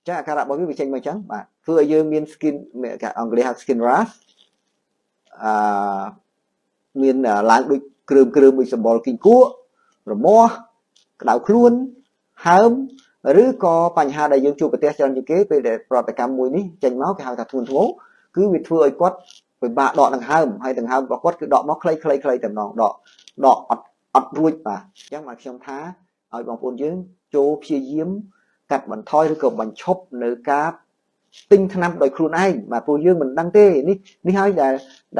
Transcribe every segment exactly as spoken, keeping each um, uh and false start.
chắc là các bạn biết về tranh mày trắng bạn vừa dương miên skin cả ông người skin rash à miên là láng đôi kêu kêu bị sầm bò kinh cua rồi mo đào khuôn hám rứ co bành hà đại dương chụp bờ cho những cái về để protecam mùi ní tranh máu cái hào thật thuần thố cứ việc vừa ấy quát với bạ đọ thằng hám hay thằng hám quát cứ đọ móc clay clay clay tầm nòng đọ đọ ọt ọt ruồi mà chắc mà trong thá ở bằng phun dưới châu phía diếm cắt bằng thoi rồi cầm bằng chốt nơi cá tinh năm đời khuôn anh mà phun dương mình đăng tê ní ní hai là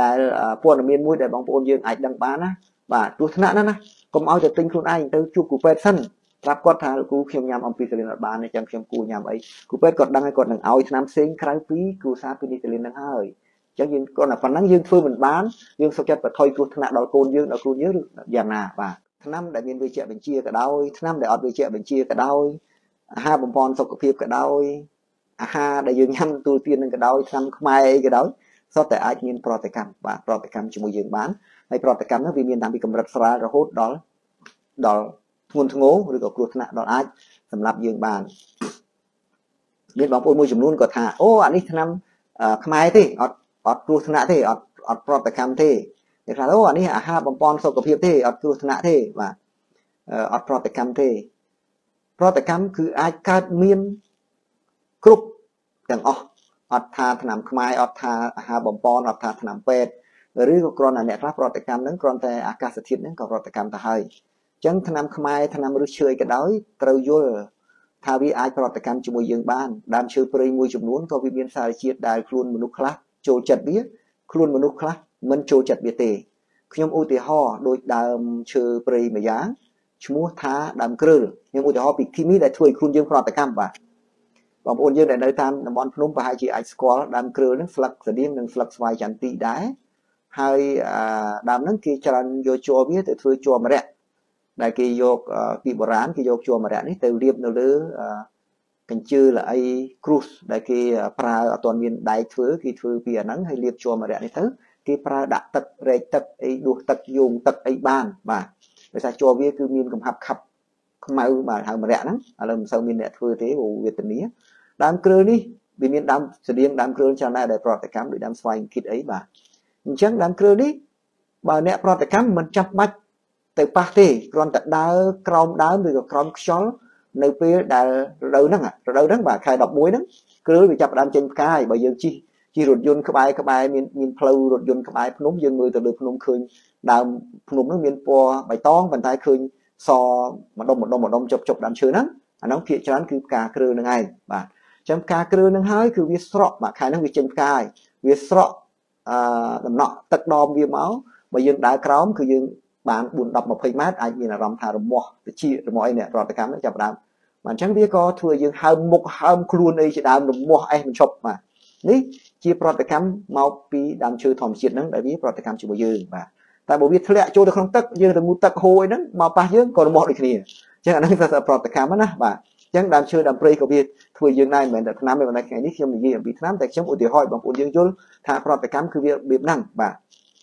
là phun ở miền mũi để bằng phun dương ảnh đăng bán á và tôi thân nạn đó còn ao cho tinh khuôn anh tới chụp cục pet sânรับก็ทางกูเขียมยามอัมพิเซลินบานในจังเขียมกูยามไอ้กูเป็ดกดดังไอ้กดหนังเอาไอ้น้ำเซ็งคล้ายปีกูซาพินิเซลินนั่งเฮ้ยจังยินก็หนักฝันนั่งยืนฟื้นเหมือนบ้านยืนสกัดปัดถอยกูถนัดดอกโกนยืนดอกโกนยืนอย่างน่ะป่ะน้ำได้เมียนไปเชี่ยเป็นเชี่ยกระดอยน้ำได้อดไปเชี่ยเป็นเชี่ยกระดอยห้าบอมบอลสกปรกกระดอยห้าได้ยืนยันตัวเตียนนั่งกระดอยน้ำขมายกระดอยซอแต่อาจมีโปรตีกรรมป่ะโปรตีกรรมจมูกยืนบ้านในโปรตีกรรมนั้นวิมีนทำเป็นกำลังสลายระหดดอลดอลทุนทงโง่หรือก็กลัวธนาดอลอาจสำหรับยืนบานเรียนบอกโอ้ยมวยจำนวนก็ท่าโอ้อันนี้ทำขมายที่อดอดกลัวธนาที่อดอดโปรตีกรรมที่เดี๋ยวโอ้อันนี้อาหารบอมบอลสกปรกที่อดกลัวธนาที่ว่าอดโปรตีกรรมที่โปรตีกรรมคืออาจการเมียนกรุ๊ปอย่างอ๋ออดทาถนำขมายอดทาอาหารบอมบอลอดทาถนำเป็ดหรือก็กรอนอันนี้ครับโปรตีกรรมนั้นกรอนแต่อากาศถิตนั้นก็โปรตีกรรมตะไคจังทนำขมายทนำรู้เชยกันได้เตาโยลทาวิไอปรตกรรมจมูกยืงบ้านดามเชื่อปริมวยจำนวนก็วิเบียนสายเชียดได้ครูนมนุษย์คลาโจจัดเบี้ยครูนมนุษย์คลามันโจจัดเบี้ยเตะขยมอุติห่อโดยดามเชื่อปริมายังชมัวท้าดามกระยมอุติห่อปิดที่มีได้ช่วยครูนยืงปรตกรรมป่ะบางคนยืงได้ในตามบอลพนุ่มไปให้จีไอสควอลดามกระนั้นฟลักสะดิ้งนั้นฟลักสวายจันตีได้ให้ดามนั้นคือจรันโยโจเบี้ยแต่ช่วยโจมาเละได้กี่โยกปีโบราณกี่โยกชัวมาแล้วนี่เตลเรียบเนื้อเลือกันชื่อlàไอ้ครูสได้กี่ปลาตอนเวียนได้ถือกี่ถือปีนั้นให้เรียบชัวมาแล้วนี่เถอะกี่ปลาดักตักเรตักไอ้ดูตักยุงตักไอ้บ้านมาภาษาชัวเวียคือมีนกับหับขับขมาอือมาทางมาแล้วนั้นอะไรมันเซามีเนี่ยถือที่โอเวตนี้ดามเกลือนี่บีมีนดามเสียงดามเกลือชาวนาได้ปลอดแต่กรรมหรือดามสวายคิดไอ้บ้าจังดามเกลือนี่บ่เนี่ยปลอดแต่กรรมมันจับมัดแต่ปะที่กรอนแต่ดาวกรอมดาวหรือกับกรอมช้อนในปีดาวเรานั่งอ่ะเรานั่งบ่าใครดอกมุ้ยนั่งคือไปจับดามเจนกายบ่ยังchi chiรถยนต์ขบายขบายมีมีพลูรถยนต์ขบายพนุ่มยังมือแต่เดือพนุ่มคืนดาวพนุ่มนั่งมีปัวใบตองบรรทายคืนซอมาดมมาดมมาดมจบจบดามเชื้อนั้นอันนั้นเพียรฉะนั้นคือกาเกลือนั่งไงบ่าจำกาเกลือนั่งหายคือวิสระบ่าใครนั่งวิเจนกายวิสระอ่าดำเนาะตักดอมวิเมาบ่ยังดาวกรอมคือยังบ้านบุญดับมาเพย์มัดไอ้ยีน่ะรำทาระมอแต่ชีระมอไอ้เนี่ยรอแต่การนั้นจับดามมันช่างเบี้ยก็ทั่วยังห้ามมุกห้ามครูนไอ้จะดามระมอไอ้มันชอบมานี่ชีรอแต่การเมาปีดามชื่อทอมเชียดนั้นแต่วิรอแต่การชื่อบ่ยืนมาแต่บ่วิทย์ทะเลโจตะครองตักยืนแต่มูตักโหยนั้นมาป่ายืนก็ระมออีกนี่จังอันนั้นจะรอแต่การมันนะบ่าจังดามชื่อดามเปรย์ก็วิทย์ทั่วยังได้เหมือนแต่น้ำไม่เป็นไรแค่นี้เชื่อมอย่างนี้ปีน้ำแต่เชื่อมอุติหอยบางคนยังยุ่งถ้ารอแต่การคือเบี้ยเบี้ยนั่งบ่า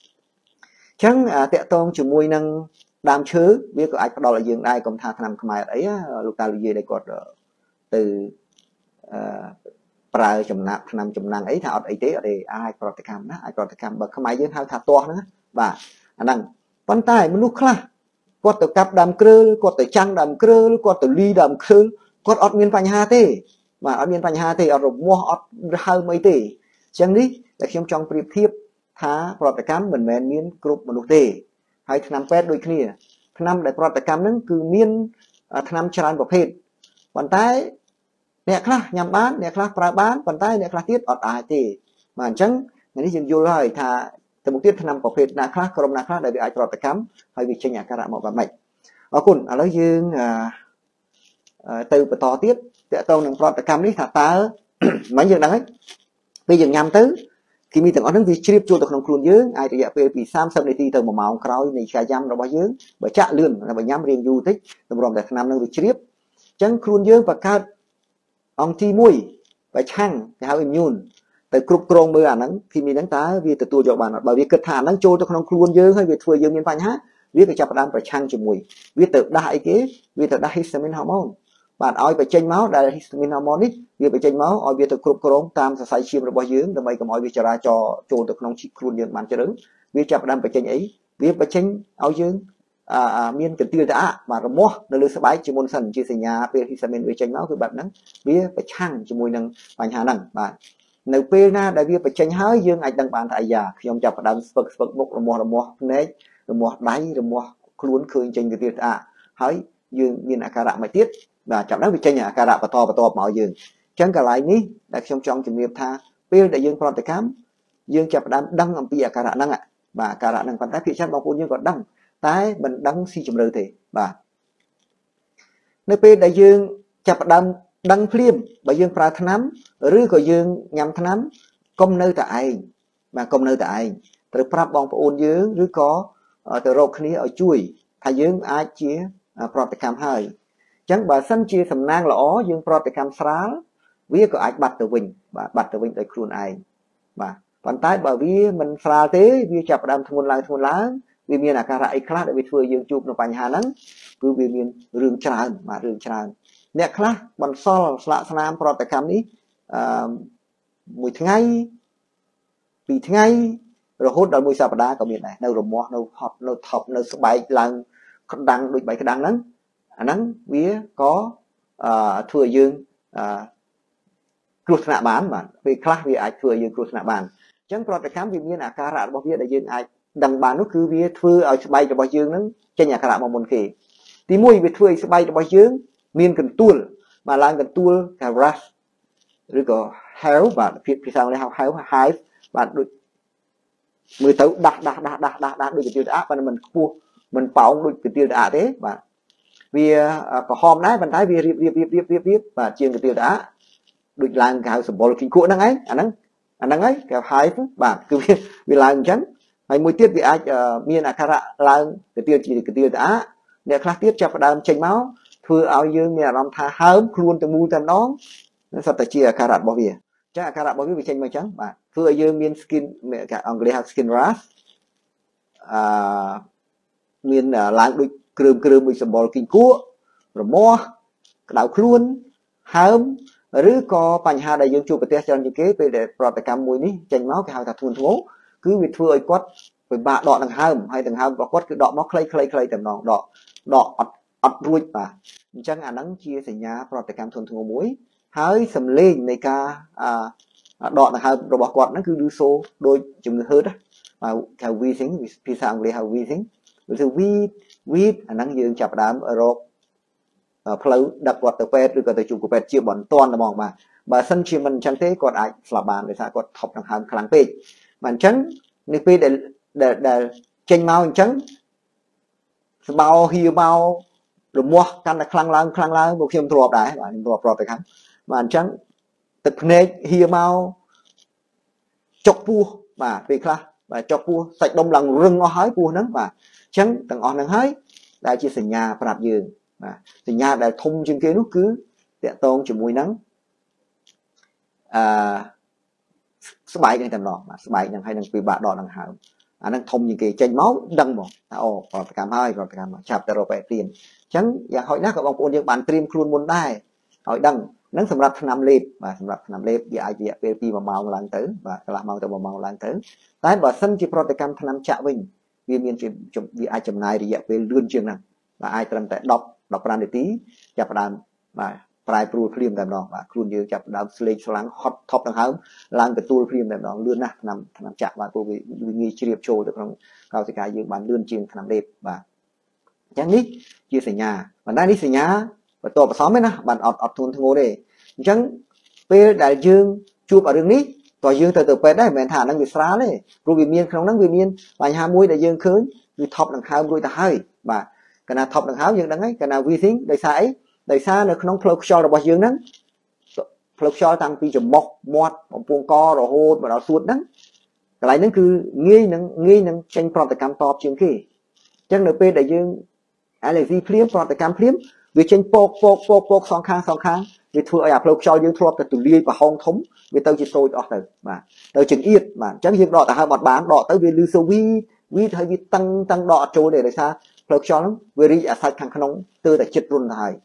chẳng tệ tôn chỉ mùi năng đam chứa biết có ai có đo là dương ai còn tha tham không ai ấy lúc ta lưu đây còn từ prai chấm nạp tham chấm năng ấy thảo ấy tế ở đây ai còn tự cam đó ai còn tự cam bậc không ai dương thao thả to nữa và anh năng quan tài mình lúc khác có tự cặp đam cơ có tự trăng đam cơ có tự ly đam cơ có ọt miên phanh ha thế mà ọt miên phanh ha thế ở rộng mua ọt hai mấy tỷ chẳng đi là khi trong brief thiếpท้าปรตกรรมเหมือนแมนมีนกรุ๊ปมนุษย์เตะให้ทำแปดโดยขี้ทำแต่ปรตกรรมนั้นคือมีนทำชาญประเภทปันใต้เนี่ยคลาหยำบ้านเนี่ยคลาปลาบ้านปันใต้เนี่ยคลาทิศอดอายเตะมาจังในที่จึงโยเลยท้าแต่บุตรทำประเภทนาคลากรมนาคลาได้ไปไอปรตกรรมให้วิจัยการะหมอกแบบใหม่เอาคุณอะไรยืงtừไปต่อtiếpแต่ตรงหนึ่งปรตกรรมนี้ถ้าตาไม่ยังได้ไปยังยำตื้อkhiมีแต่อันนั้นวิจิตรโจทย์ตะขนมครูนเยอะไอ้ตัวอย่างเป็นปีสามสิบนาทีเติมมาเมาคราวในชายยำเราไปเยอะไปจะเลื่อนเราไปย้ำเรียนยูทิศตำรวจแต่ขนมนั้นวิจิตรจังครูนเยอะประกาศองทีมุ้ยไปช่างไปหาอิมยูนแต่กรุบกรองมืออันนั้นที่มีนังตาวิแต่ตัวจบานบางวิกระถางนั้นโจทย์ตะขนมครูนเยอะให้วิถวยเยอะมีปัญหาวิกระจับดานไปช่างจมูกวิแต่ได้เก๋วิแต่ได้ฮิสตามินฮอร์โมน bạn oi phải chênh máu đại histamine hormone việc phải chênh máu oi việc từ cục cồn tam sợi sải chimរបស់យើងដើម្បីកុំឲ្យវាចរាចរចូលទៅក្នុងជីខ្លួនយើងបានច្រើនវាចាប់ផ្ដើមបញ្ចេញអីវាបញ្ចេញឲ្យយើងអាមានកន្ទាលតាបាទរមាស់នៅលើស្បែកជាមុនសិនជាសញ្ញាពេលហ៊ីសាមីនវាចេញមកគឺបែបហ្នឹងវាប្រឆាំងជាមួយនឹងបញ្ហាហ្នឹងបាទនៅពេលណាដែលវាបញ្ចេញហើយយើងអាចដឹងបានថាអាយ៉ាខ្ញុំចាប់ផ្ដើមស្ពឹកស្ពឹកមុខរមាស់រមាស់ភ្នែករមាស់ដៃរមាស់ខ្លួនឃើញចេញកន្ទាលតាហើយយើងមានអាការៈមួយទៀតបាទចាប់ដល់វាចេញអាការៈបន្តបន្តមកយើងអញ្ចឹងកន្លែងនេះដែលខ្ញុំចង់ជំរាបថាពេលដែលយើងប្រតិកម្មយើងចាប់ផ្ដើមដឹងអំពីអាការៈហ្នឹងបាទអាការៈហ្នឹងប៉ុន្តែភាគច្រើនបងប្អូនយើងក៏ដឹងតែមិនដឹងស៊ីជម្រៅទេបាទនៅពេលដែលយើងចាប់ផ្ដើមដឹងភ្លាមបើយើងប្រើថ្នាំឬក៏យើងញ៉ាំថ្នាំកុំនៅតែឯងបាទកុំនៅតែឯងត្រូវប្រាប់បងប្អូនយើងឬក៏ទៅរកគ្នាឲ្យជួយថាយើងអាចជាប្រតិកម្មហើយអញ្ចឹងបើសិនជាសំណាងល្អយើងប្រតិកម្មស្រាលវាក៏អាចបាត់ទៅវិញបាទបាត់ទៅវិញដោយខ្លួនឯងបាទប៉ុន្តែបើវាមិនស្រាលទេវាចាប់ផ្ដើមធ្ងន់ឡើងធ្ងន់ឡើងវាមានអាការៈអីខ្លះដែលវាធ្វើយើងជួបនៅបញ្ហាហ្នឹងគឺវាមានរឿងច្រើនបាទរឿងច្រើនអ្នកខ្លះបន្សល់ស្លាកស្នាមប្រតិកម្មនេះអឺមួយថ្ងៃពីរថ្ងៃរហូតដល់មួយសប្តាហ៍ក៏មានដែរនៅរមាស់នៅហប់នៅថប់នៅស្បែកឡើងក្តាំងដូចបែកក្តាំងហ្នឹងអាហ្នឹងវាក៏អឺធ្វើឲ្យយើងអឺគ្រោះថ្នាក់បានបាទពេលខ្លះវាអាចធ្វើឲ្យយើងគ្រោះថ្នាក់បានអញ្ចឹងប្រតិកម្មវាមានអាការៈរបស់វាដែលយើងអាចដឹងបាននោះគឺវាធ្វើឲ្យស្បែករបស់យើងហ្នឹងចេញអាការៈមកមុនគេទីមួយវាធ្វើឲ្យស្បែករបស់យើងមានកន្ទួលបាទឡើងកន្ទួលថា rash ឬក៏ hair បាទភាសាអង់គ្លេសហៅ hair hair បាទដូចមើលទៅដាស់ដាស់ដាស់ដាស់ដាស់ដាស់ដូចកន្ទាលតាប៉ុន្តែមិនខ្ពស់មិនប៉ោងដូចកន្ទាលតាទេបាទវាក្រហមដែរប៉ុន្តែវារៀបរៀបរៀបរៀបរៀបរៀបបាទជាងកន្ទាលតាដូចឡើងគេហៅសម្បុរគីគក់ហ្នឹងឯងអាហ្នឹងអាហ្នឹងឯងគេហៅបាទគឺវាវាឡើងអញ្ចឹងហើយមួយទៀតវាអាចមានអាការៈឡើងកន្ទាលជាកន្ទាលតាអ្នកខ្លះទៀតចាប់ផ្ដើមចេញមកធ្វើឲ្យយើងមានអារម្មណ៍ថាហើមខ្លួនទៅមូលតែម្ដងសត្វតែជាអាការៈរបស់វាអញ្ចឹងអាការៈរបស់វាវាចេញមកអញ្ចឹងបាទធ្វើឲ្យយើងមាន skin គេអង់គ្លេសហៅ skin rash អឺមានឡើងដូចគ្រើមគ្រើមដូចសម្បុរគីគក់រមាស់ក្តៅខ្លួនហើមឬក៏បញ្ហាដែលយើងជួបប្រទះច្រើនជាងគេពេលដែលប្រតិកម្មមួយនេះចេញមកគេហៅថាធ្ងន់ធ្ងរគឺវាធ្វើឲ្យគាត់ពិបាកដកដង្ហើមហើយដង្ហើមរបស់គាត់គឺដកមកខ្លីៗៗតែម្ដងដកដកអត់អត់រួចបាទអញ្ចឹងអាហ្នឹងជាសញ្ញាប្រតិកម្មធ្ងន់ធ្ងរមួយហើយសំឡេងនៃការដកដង្ហើមរបស់គាត់ហ្នឹងគឺឮសូរដូចជំងឺហឺតបាទហៅ wheezing ភាសាអង់គ្លេសហៅ wheezing វាគឺ wheeze wheeze អាហ្នឹងយើងចាប់ដើមរកផ្លូវដឹកគាត់ទៅពេទ្យឬក៏ទៅជួបពេទ្យជាបន្ទាន់ហ្មងបាទបើសិនជាមិនអញ្ចឹងទេគាត់អាចស្លាប់បានដោយសារគាត់ថប់ដង្ហើមខ្លាំងពេកបាទអញ្ចឹងនៅពេលដែលដែលចេញមកអញ្ចឹងស្បោហៀមករមាស់កាន់តែខ្លាំងឡើងខ្លាំងឡើងពួកខ្ញុំធ្លាប់ដែរបាទខ្ញុំធ្លាប់ប្រតិកម្មបាទអញ្ចឹងទឹកភ្នែកហៀមកចុកពោះបាទពេលខ្លះបាទចុកពោះសាច់ដុំឡើងរឹងអស់ហើយពោះហ្នឹងបាទអញ្ចឹងទាំងអស់ហ្នឹងហើយដែលជាសញ្ញាប្រាប់យើងបាទសញ្ញាដែលធំជាងគេនោះគឺតាក់ទងជាមួយនឹងអឺស្បែកហ្នឹងតែម្ដងបាទស្បែកហ្នឹងហើយនឹងពិបាកដកដង្ហើមអាហ្នឹងធំជាងគេចេញមកដឹងហ្មងថាអូប្រតិកម្មហើយប្រតិកម្មចាប់ទៅរកពេទ្យព្រាមអញ្ចឹងយ៉ាងហោចណាស់ក៏បងប្អូនយើងបានត្រៀមខ្លួនមុនដែរឲ្យដឹងហ្នឹងសម្រាប់ថ្នាំលេបបាទសម្រាប់ថ្នាំលេបវាអាចរយៈពេលពីមួយម៉ោងឡើងទៅបាទកន្លះម៉ោងទៅមួយម៉ោងឡើងទៅតែបើសិនជាប្រតិកម្មថ្នាំចាក់វិញវាមានវាអាចចំណាយរយៈពេលលឿនជាងហ្នឹងបាទអាចត្រឹមតែដប់ដប់ប្រាំនាទីចាប់ផ្ដើមបាទប្រែប្រួលភ្លាមតែម្ដងបាទខ្លួនយើងចាប់ផ្ដើមស្លេកស្លាំងហត់ថប់ដង្ហើមឡើងកទួលភ្លាមតែម្ដងលឿនណាស់ថ្នាំថ្នាំចាក់បាទព្រោះវាងាយជ្រាបចូលទៅក្នុងកោសិកាយើងបានលឿនជាងថ្នាំលេបបាទអញ្ចឹងនេះជាសញ្ញាប៉ុន្តែនេះសញ្ញាបន្តបន្សំទេណាបាទអត់អត់ធ្ងន់ធ្ងរទេអញ្ចឹងពេលដែលយើងជួបអារឿងនេះក៏យើងទៅទៅពេទ្យដែរមិនមែនថាអាហ្នឹងវាស្រាលទេព្រោះវាមានក្នុងហ្នឹងវាមានបញ្ហាមួយដែលយើងឃើញគឺថប់ដង្ហើមរួចទៅហើយបាទកាលណាថប់ដង្ហើមយើងដឹងហើយកាលណា wheezing ដោយសារអីដោយសារនៅក្នុងផ្លូវខ្យល់របស់យើងហ្នឹងផ្លូវខ្យល់តាំងពីច្រមុះមាត់បំពង់ករហូតមកដល់សួតហ្នឹងកន្លែងហ្នឹងគឺងាយនឹងងាយនឹងចេញប្រតិកម្មតបជាងគេអញ្ចឹងនៅពេលដែលយើង allergy ភ្លាមប្រតិកម្មភ្លាមវាចេញពកពកពកពកសងខាងសងខាងវាធ្វើឲ្យអាផ្លូវខ្យល់យើងធ្លាប់តែទូលាយប្រហោងធំវាទៅជាតូចអស់ទៅបាទទៅចង្អៀតបាទអញ្ចឹងយើងដកទៅហើយអត់បានដកទៅវាលឺសូវីវីហើយវាតឹងតឹងដកអត់ចូលទេដោយសារផ្លូវខ្យល់ហ្នឹងវារីកអាសាច់ខាងក្នុងទើតែចិត្តរុនទៅហើយ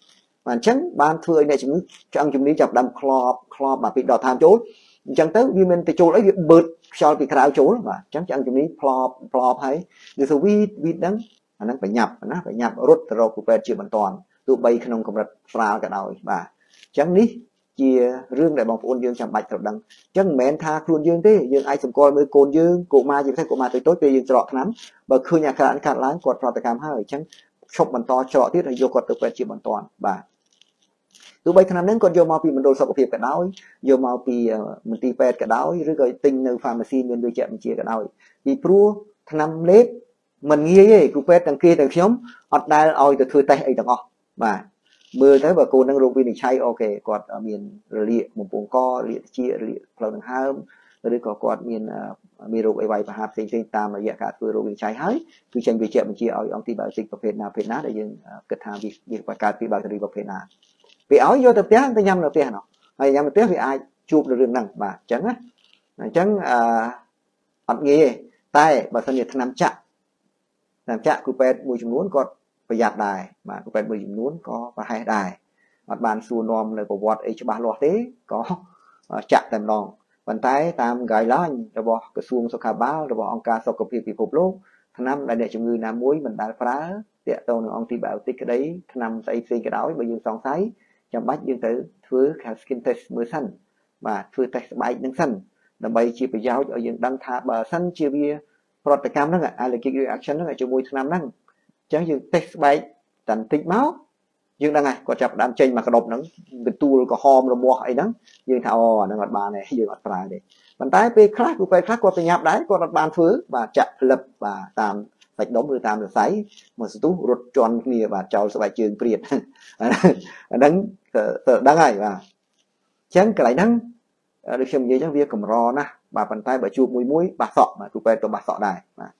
mà chẳng ban thưa này chúng trong chúng đi chập đâm club club mà bị đỏ tham chốt chẳng tới vì mình thì chỗ lấy việc bớt cho bị khảo chỗ mà chẳng chẳng chúng đi club club hay như số vi vi đắng nó phải nhập nó phải nhập rút rồi của về chuyện hoàn toàn tụ bay không côngረትស្រាលក៏ដោយបាទអញ្ចឹងនេះជារឿងដែលបងប្អូនយើងចាំបាច់ត្រូវដឹងអញ្ចឹងមិនមែនថាខ្លួនយើងទេយើងអាចសម្គាល់មើលកូនយើងកុមារយើងទេកុមារតូចតូចពេលយើងច្រកថ្នាំបើឃើញអាការៈកាត់ឡើងគាត់ប្រតិកម្មហើយអញ្ចឹងឈប់បន្តច្រកទៀតហើយយកគាត់ទៅពេទ្យជាបន្ទាន់បាទទោះបីថ្នាំហ្នឹងគាត់យកមកពីមណ្ឌលសុខភាពក៏ដោយយកមកពីមន្ទីរពេទ្យក៏ដោយឬក៏ទិញនៅ pharmacy មានវិជ្ជាបញ្ជាក៏ដោយពីព្រោះថ្នាំលេបមិនងាយទេគ្រូពេទ្យទាំងគេទាំងខ្ញុំអត់ដែលឲ្យទៅធ្វើតេស្តអីទាំងអស់បាទមើលទៅបើកូននឹងរោគវិនិច្ឆ័យអូខេគាត់មានរលាកបំពង់ករលាកជារលាកផ្លូវដង្ហើមឬក៏គាត់មានមានរោគអីវ៉ៃប្រហារផ្សេងផ្សេងតាមរយៈការធ្វើរោគវិនិច្ឆ័យហើយគឺចេញវិជ្ជាបញ្ជាឲ្យអង់ទីបាយោទិកប្រភេទណាប្រភេទណាដែលយើងគិតថាវាវាបង្កើតពីបាក់តេរីប្រភេទណាពេលឲ្យយកទៅផ្ទះទៅញ៉ាំនៅផ្ទះនោះហើយញ៉ាំនៅផ្ទះវាអាចជួបនៅរឿងហ្នឹងបាទអញ្ចឹងណាអញ្ចឹងអឺអត់ងាយទេតែបើសិនជាថ្នាំចាក់ថ្នាំចាក់គ្រូពេទ្យមួយចំនួនគាត់ប្រយ័ត្នដែរបាទគ្រូពេទ្យមួយចំនួនក៏ប្រហែសដែរអត់បានសួរនាំនៅប្រវត្តិអីច្បាស់លាស់ទេក៏ចាក់តែម្ដងប៉ុន្តែតាម guideline របស់ក្រសួងសុខាភិបាលរបស់អង្គការសុខភាពពិភពលោកថ្នាំដែលអ្នកជំងឺណាមួយមិនដែលប្រើទាក់ទងនឹងអង់ទីបាយោទិកក្តីថ្នាំស្អីផ្សេងក៏ដោយបើយើងសង្ស័យចាំបាច់យើងទៅធ្វើ skin test មើលសិនបាទធ្វើ test ស្បែកនឹងសិនដើម្បីជាប្រយោជន៍ឲ្យយើងដឹងថាបើសិនជាវាប្រតិកម្មហ្នឹង allergic reaction ហ្នឹងជាមួយថ្នាំហ្នឹងអញ្ចឹងយើង test ស្បែកតែបន្តិចមកយើងដឹងហើយគាត់ចាប់ដើមចេញមកក្តប់ហ្នឹងកន្ទួលក្រហមរមាស់អីហ្នឹងយើងថាអូអាហ្នឹងអត់បានទេយើងអត់ប្រើទេប៉ុន្តែពេលខ្លះគ្រូពេទ្យខ្លះគាត់ប្រញាប់ដែរគាត់អត់បានធ្វើបាទចាក់ផ្លឹបបាទតាមសាច់ដុំឬតាមសរសៃមកស្ទុះរត់ជន់គ្នាបាទចោលស្បែកជើងព្រាតអាហ្នឹងទៅដឹងហើយបាទអញ្ចឹងកន្លែងហ្នឹងដូចខ្ញុំនិយាយចឹងវាកម្រណាស់បាទប៉ុន្តែបើជួបមួយមួយបាសសក់បាទគ្រូពេទ្យក៏បាសសក់ដែរបាទ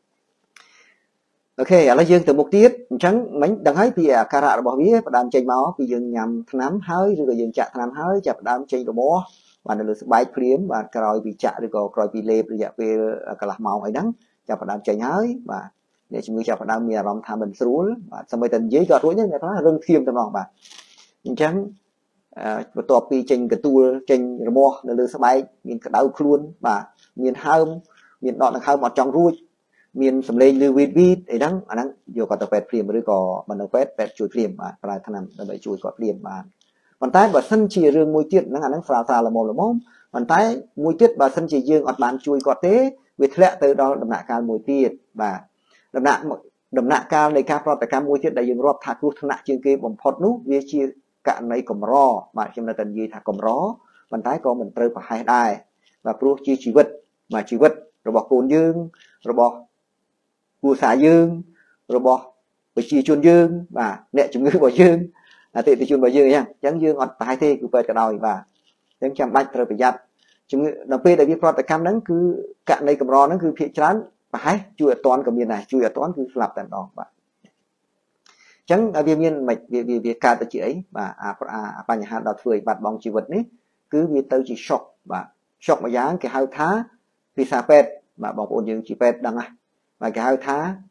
អូខេឥឡូវយើងទៅមុខទៀតអញ្ចឹងមិញដឹងហើយពីអាការៈរបស់វាផ្ដើមចេញមកពីយើងញ៉ាំថ្នាំហើយឬក៏យើងចាក់ថ្នាំហើយចាប់ផ្ដើមចេញរមាស់បាទនៅលើស្បែកព្រាមបាទក្រោយពីចាក់ឬក៏ក្រោយពីលេបរយៈពេលកន្លះម៉ោងអីហ្នឹងចាប់ផ្ដើមចេញហើយបាទអ្នកជំងឺចាប់ផ្ដើមមានអារម្មណ៍ថាមិនស្រួលបាទសម្បីតែនិយាយក៏រួចដែរអ្នកខ្លះរឹងធៀមតែម្ដងបាទអញ្ចឹងបន្ទាប់ពីចេញកទួលចេញរមាស់នៅលើស្បែកមានក្តៅខ្លួនបាទមានហើមមានដកដង្ហើមអត់ចង់រួចមានសម្លេងលឺវីតវីតអីហ្នឹងអាហ្នឹងយកគាត់ទៅពេទ្យព្រាមឬក៏មិនទៅពេទ្យពេទ្យជួយព្រាមបាទប្រើថ្នាំដើម្បីជួយគាត់ព្រាមបាទប៉ុន្តែបើសិនជារឿងមួយទៀតហ្នឹងអាហ្នឹងស្រាលស្រាលល្មមល្មមប៉ុន្តែមួយទៀតបើសិនជាយើងអត់បានជួយគាត់ទេវាធ្លាក់ទៅដល់ដំណាក់កាលមួយទៀតបាទដំណាក់ដំណាក់កាលនៃការប្រតិកម្មមួយទៀតដែលយើងរាប់ថាគ្រោះថ្នាក់ជាងគេបំផុតនោះវាជាករណីកម្របាទខ្ញុំនៅតែនិយាយថាកម្រប៉ុន្តែក៏មិនត្រូវប្រហែសដែរបាទព្រោះជាជីវិតបាទជីវិតរបស់កូនយើងរបស់គូសារយើងរបស់ប្រជាជនយើងបាទអ្នកជំងឺរបស់យើងអតិថិជនរបស់យើងអញ្ចឹងអញ្ចឹងយើងអត់ប្រហែសទេគឺពេទ្យក៏ដោយបាទអញ្ចឹងចាំបាច់ត្រូវប្រយ័ត្នជំងឺដល់ពេលដែលវាប្រតិកម្មហ្នឹងគឺករណីកម្រហ្នឹងគឺភាគច្រើនប្រហែសជួយអត់តាន់ក៏មានដែរជួយអត់តាន់គឺស្លាប់តែម្ដងបាទអញ្ចឹងវាមានមិនវាវាកើតទៅជាអីបាទអាបញ្ហាដល់ធ្វើឲ្យបាត់បង់ជីវិតនេះគឺវាទៅជា shock បាទ shock មួយយ៉ាងគេហៅថាភាសាពេទ្យបាទបងប្អូនយើងជាពេទ្យដឹងណាបាទគេហៅថា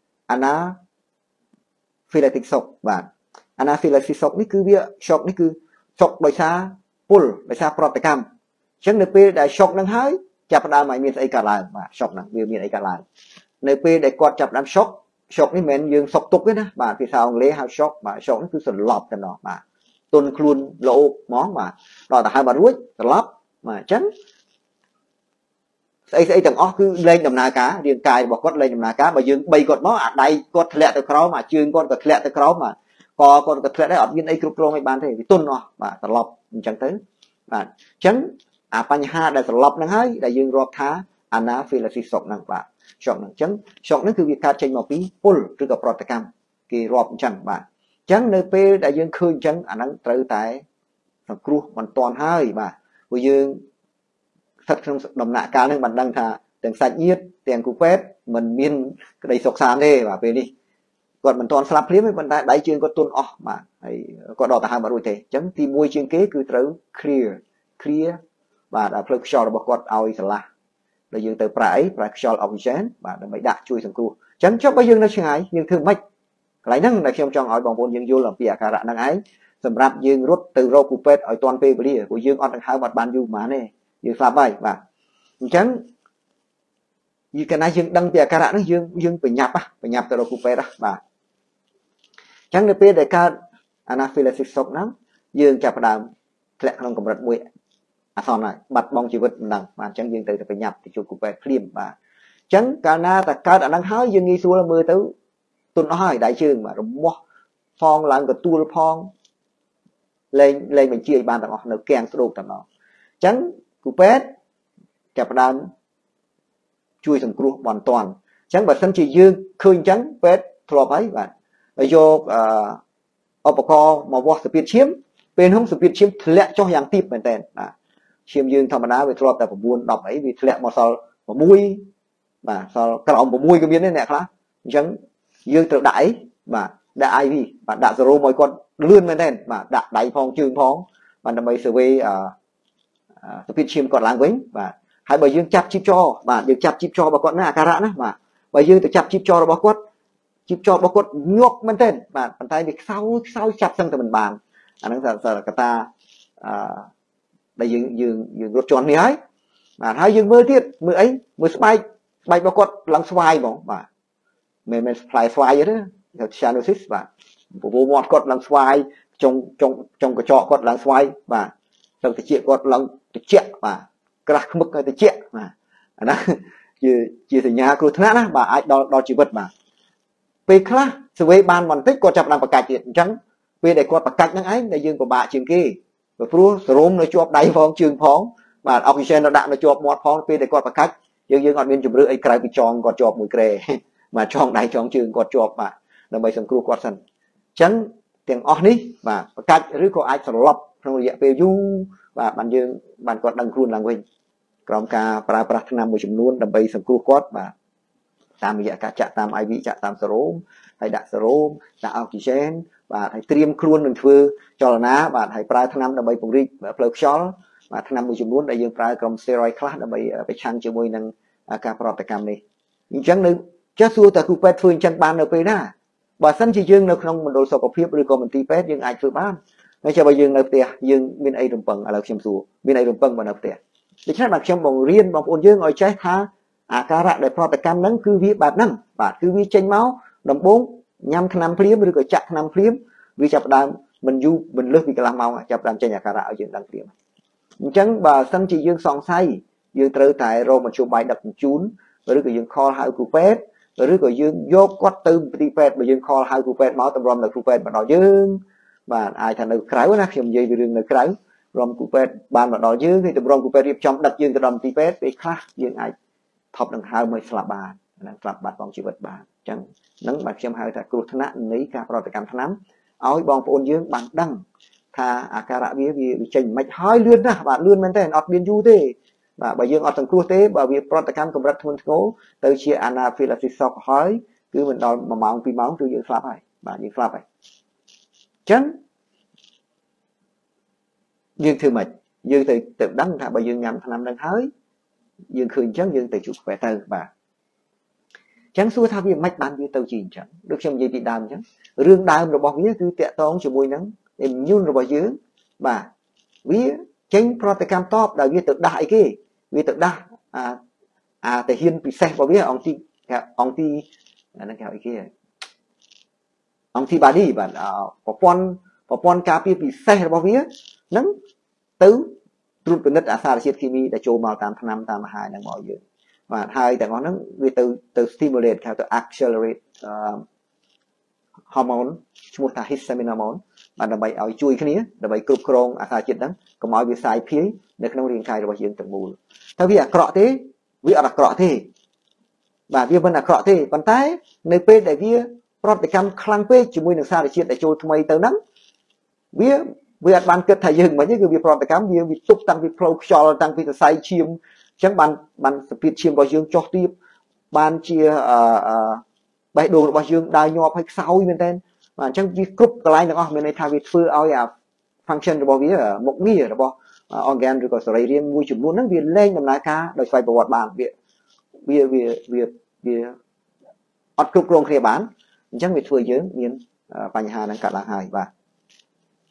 anaphylactic shock បាទ anaphylactic shock នេះគឺវា shock នេះគឺ shock ដោយសារពុលដោយសារប្រតិកម្មអញ្ចឹងនៅពេលដែល shock នឹងហើយចាប់ផ្ដើមឲ្យមានស្អីកើតឡើងបាទ shock ហ្នឹងវាមានអីកើតឡើងនៅពេលដែលគាត់ចាប់ផ្ដើម shock shock នេះមិនមែនយើងសុកទុកទេណាបាទភាសាអង់គ្លេសហៅ shock បាទ shock នេះគឺសន្លប់តែម្ដងបាទទន់ខ្លួនលោកហ្មងបាទដល់ទៅហើយបាត់រួចសន្លប់បាទអញ្ចឹងស្អីស្អីទាំងអស់គឺលែងដំណើរការរាងកាយរបស់គាត់លែងដំណើរការបើយើងបីគាត់មកអាដៃគាត់ធ្លាក់ទៅក្រោមអាជើងគាត់ក៏ធ្លាក់ទៅក្រោមបាទកគាត់ក៏ធ្លាក់ដែរអត់មានអីគ្រប់គ្រងឲ្យបានទេវាទន់អស់បាទសន្លប់អញ្ចឹងទៅបាទអញ្ចឹងអាបញ្ហាដែលសន្លប់ហ្នឹងហើយដែលយើងរាប់ថា anaphylactic shock ហ្នឹងបាទ shock ហ្នឹងអញ្ចឹង shock ហ្នឹងគឺវាកើតចេញមកពីពុលឬក៏ប្រតិកម្មគេរាប់អញ្ចឹងបាទអញ្ចឹងនៅពេលដែលយើងឃើញអញ្ចឹងអាហ្នឹងត្រូវតែសង្គ្រោះមិនទាន់ហើយបាទព្រោះយើងស្ថិតក្នុងដំណាក់កាលហ្នឹងបានដឹងថាទាំងសាច់ញាតិទាំងគ្រូពេទ្យមិនមានក្តីសុខសាន្តទេបាទពេលនេះគាត់មិនទាន់ស្លាប់ភ្លាមទេប៉ុន្តែដៃជើងគាត់ទន់អស់បាទហើយគាត់ដកដង្ហើមអត់រួចទេអញ្ចឹងទីមួយជាងគេគឺត្រូវ clear clear បាទផ្លូវខ្យល់របស់គាត់ឲ្យស្រឡះដែលយើងទៅប្រើអីប្រើខ្យល់អុកស៊ីហ្សែនបាទដើម្បីដាក់ជួយសង្គ្រោះអញ្ចឹងចុះបើយើងនៅឆ្ងាយយើងធ្វើម៉េចកន្លែងហ្នឹងដែលខ្ញុំចង់ឲ្យបងប្អូនយើងយល់អំពីអាការៈហ្នឹងឯង sầm rạp dương rút từ rô cụ pet ở toàn về bì của dương on hai mặt bàn du mà này dương pha bay và chẳng như cái này dương đăng bìa cara nó dương dương phải nhập á phải nhập từ rô cụ pet đó và chẳng được biết để ca anaphylaxis sốc lắm dương chập đàm lẹ không cầm rật mũi à son này bật bong chỉ vật đằng mà chẳng dương từ phải nhập thì chụp cụ pet phim và chẳng cả na ta ca đã đang hái dương nghi xua là mưa tới tôi nói đại trường mà rồi mua phong làm cái tua phong lên lên mình chia bàn tặng nó kèn số tặng nó chẳng cụ pet chập đàm chui thằng cua hoàn toàn chẳng bật sân chỉ dương khơi chẳng pet thọ ấy và vô ở bậc co mà vót speed chiếm bên không speed chiếm lẹ cho hàng tiếp bên tên à chiếm dương thầm đá về thọ tại của buôn đọc ấy vì lẹ mà sao mà mui và sao cái ông mà mui cái miếng này nè khác chẳng dương tự đẩy và đại vì và đã rồi mọi con lươn bên tên mà đã đẩy phong trường phong và nằm bây giờ về speed chiếm còn láng vĩnh và hai bởi dương chắp chip cho và được chắp chip cho bà con là cara nữa mà bởi dương tự chắp chip cho bà con chip cho bà con nhóc bên tên mà bàn tay việc sau sau chắp sang từ mình bàn anh nói là cái ta đây dương dương dương rút tròn này ấy mà hai dương mưa tiết mưa ấy mưa bay bay bà con lăng xoay bóng và mình mình phải xoay vậy đó theo chanosis và bộ mọt con lăng xoay trong trong trong cái trọ con lăng xoay và trong cái chuyện con lăng cái chuyện và cái mức cái chuyện mà đó chia chia thành nhà cứ thế đó bà ai đo đo chỉ vật mà về khác sự về ban mình thích có chập làm bạc cạch chuyện trắng về để có bạc cạch năng ấy để dương của bà trường kia và pro sớm nó chụp đáy phong trường phong và oxygen nó đạm nó chụp một phong về để có bạc cạch dương dương còn bên chụp rưỡi ấy cái bị tròn còn chụp mũi kề mà tròn đáy tròn trường còn chụp mà là mấy sầm cua quạt sần trắng tiếng on đi và bạc cạch rồi có ai sờ lọc trong địa về du và bạn dương bạn còn đăng khuôn làng quỳnh còn cả pra pra năm mươi chục luôn đầm bay sầm cua quát và tam bây giờ cả chạm tam ai bị chạm tam serum hay đặt serum đặt oxygen và hay tiêm khuôn mình phơi cho là ná và hay pra năm đầm bay bùng ri và plug shell và năm mươi chục luôn đại dương pra cầm steroid class đầm bayไปชั่งជាមួយនឹងការប្រតិកម្មនេះអញ្ចឹងនៅចេះសួរតើគ្រូពេទ្យធ្វើអញ្ចឹងបាននៅពេលណាបើសិនជាយើងនៅក្នុងមណ្ឌលសុខភាពឬក៏មន្ទីរពេទ្យយើងអាចធ្វើបានហើយចាំបើយើងនៅផ្ទះយើងមានអីរំពឹងឥឡូវខ្ញុំសួរមានអីរំពឹងបើនៅផ្ទះដូច្នេះបាទខ្ញុំបង្រៀនបងប្អូនយើងឲ្យចេះថាអាការៈដែលប្រតិកម្មហ្នឹងគឺវាបែបហ្នឹងបាទគឺវាចេញមកដំបូងញ៉ាំថ្នាំភ្លាមឬក៏ចាក់ថ្នាំភ្លាមវាចាប់ដើមមិនយូរមិនលើសពីកន្លះម៉ោងចាប់ដើមចេញអាការៈឲ្យយើងដឹងភ្លាមអញ្ចឹងបើសិនជាយើងសង្ស័យយើងត្រូវតែរកមធ្យោបាយដឹកជញ្ជូនឬក៏យើងខលហៅគ្រូពេទ្យឬក៏យើងយកគាត់ទៅមន្ទីរពេទ្យបើយើងខលហៅគ្រូពេទ្យមកតម្រាំនៅគ្រូពេទ្យមកដល់យើងបាទអាចថានៅក្រៅណាខ្ញុំនិយាយពីរឿងនៅក្រៅរំគ្រូពេទ្យបានមកដល់យើងthìតម្រាំគ្រូពេទ្យរៀបចំដឹកយើងទៅដល់មន្ទីរពេទ្យពេលខ្លះយើងអាចថប់នឹងហៅមកស្លាប់បាននឹងស្លាប់បាត់បង់ជីវិតបានអញ្ចឹងហ្នឹងបាទខ្ញុំហៅថាគ្រោះថ្នាក់នៃការប្រតិកម្មថ្នាំឲ្យបងប្អូនយើងបានដឹងថាអាការៈវាវាចេញមិនហើយលឿនណាស់បាទលឿនមែនទេអត់មានយូរទេបាទបើយើងអត់សង្គ្រោះទេបើវាប្រតិកម្មកម្រិតធ្ងន់ធ្ងរទៅជា anaphylaxis shock ហើយគឺមិនដល់មួយម៉ោងពីរម៉ោងគឺយើងស្លាប់ហើយបាទយើងស្លាប់ហើយអញ្ចឹងយើងធ្វើម៉េចយើងទៅទៅដឹងថាបើយើងញ៉ាំថ្នាំនឹងហើយយើងឃើញអញ្ចឹងយើងទៅជួបពេទ្យទៅបាទអញ្ចឹងសួរថាវាមិនបានវាទៅជាអញ្ចឹងដូចខ្ញុំនិយាយពីដើមអញ្ចឹងរឿងដើមរបស់វាគឺតាក់ទងជាមួយនឹង immune របស់យើងបាទវាចេញប្រតិកម្មតបដែលវាទៅដាស់អីគេវាទៅដាស់អាអាតាហ៊ានពិសេសរបស់វាអង្គទីអង្គទីអាហ្នឹងគេហៅអីគេអង្គទី body បាទប្រព័ន្ធប្រព័ន្ធការពារពិសេសរបស់វាហ្នឹងទៅត្រួតពិនិត្យអាសារជាតិគីមីដែលចូលមកតាមថ្នាំតាមអាហារហ្នឹងមកយើងបាទហើយទាំងអស់ហ្នឹងវាទៅទៅ stimulate គេហៅទៅ accelerate hormone ឈ្មោះថា histamine hormone បាទដើម្បីឲ្យជួយគ្នាដើម្បីគ្រប់គ្រងអាសារជាតិហ្នឹងកុំឲ្យវាសាយភាយនៅក្នុងរាងកាយរបស់យើងទាំងមូលតែវាអាក្រក់ទេវាអត់អាក្រក់ទេបាទវាមិនអាក្រក់ទេប៉ុន្តែនៅពេលដែលវាប្រតិកម្មខ្លាំងពេកជាមួយនឹងសារជាតិដែលចូលថ្មីទៅហ្នឹងវាវាអត់បានគិតថាយើងមិនទេគឺវាប្រតិកម្មវាវាទប់តាំងពីផ្លូវខ្យល់តាំងពីសរសៃឈាមអញ្ចឹងបានបានសភាពឈាមរបស់យើងចុះទាបបានជាអឺបេះដូងរបស់យើងដើរញាប់ឲ្យខ្សោយមែនតើបាទអញ្ចឹងវាគ្រប់កន្លែងទាំងអស់មានន័យថាវាធ្វើឲ្យអា function របស់វាមុខងាររបស់ organ ឬក៏សរីរាង្គមួយចំនួនហ្នឹងវាលែងដំណើរការដោយស្វ័យប្រវត្តិបានវាវាវាវាវាអត់គ្រប់គ្រងគ្នាបានអញ្ចឹងវាធ្វើយើងមានបញ្ហាហ្នឹងកើតឡើងហើយបាទ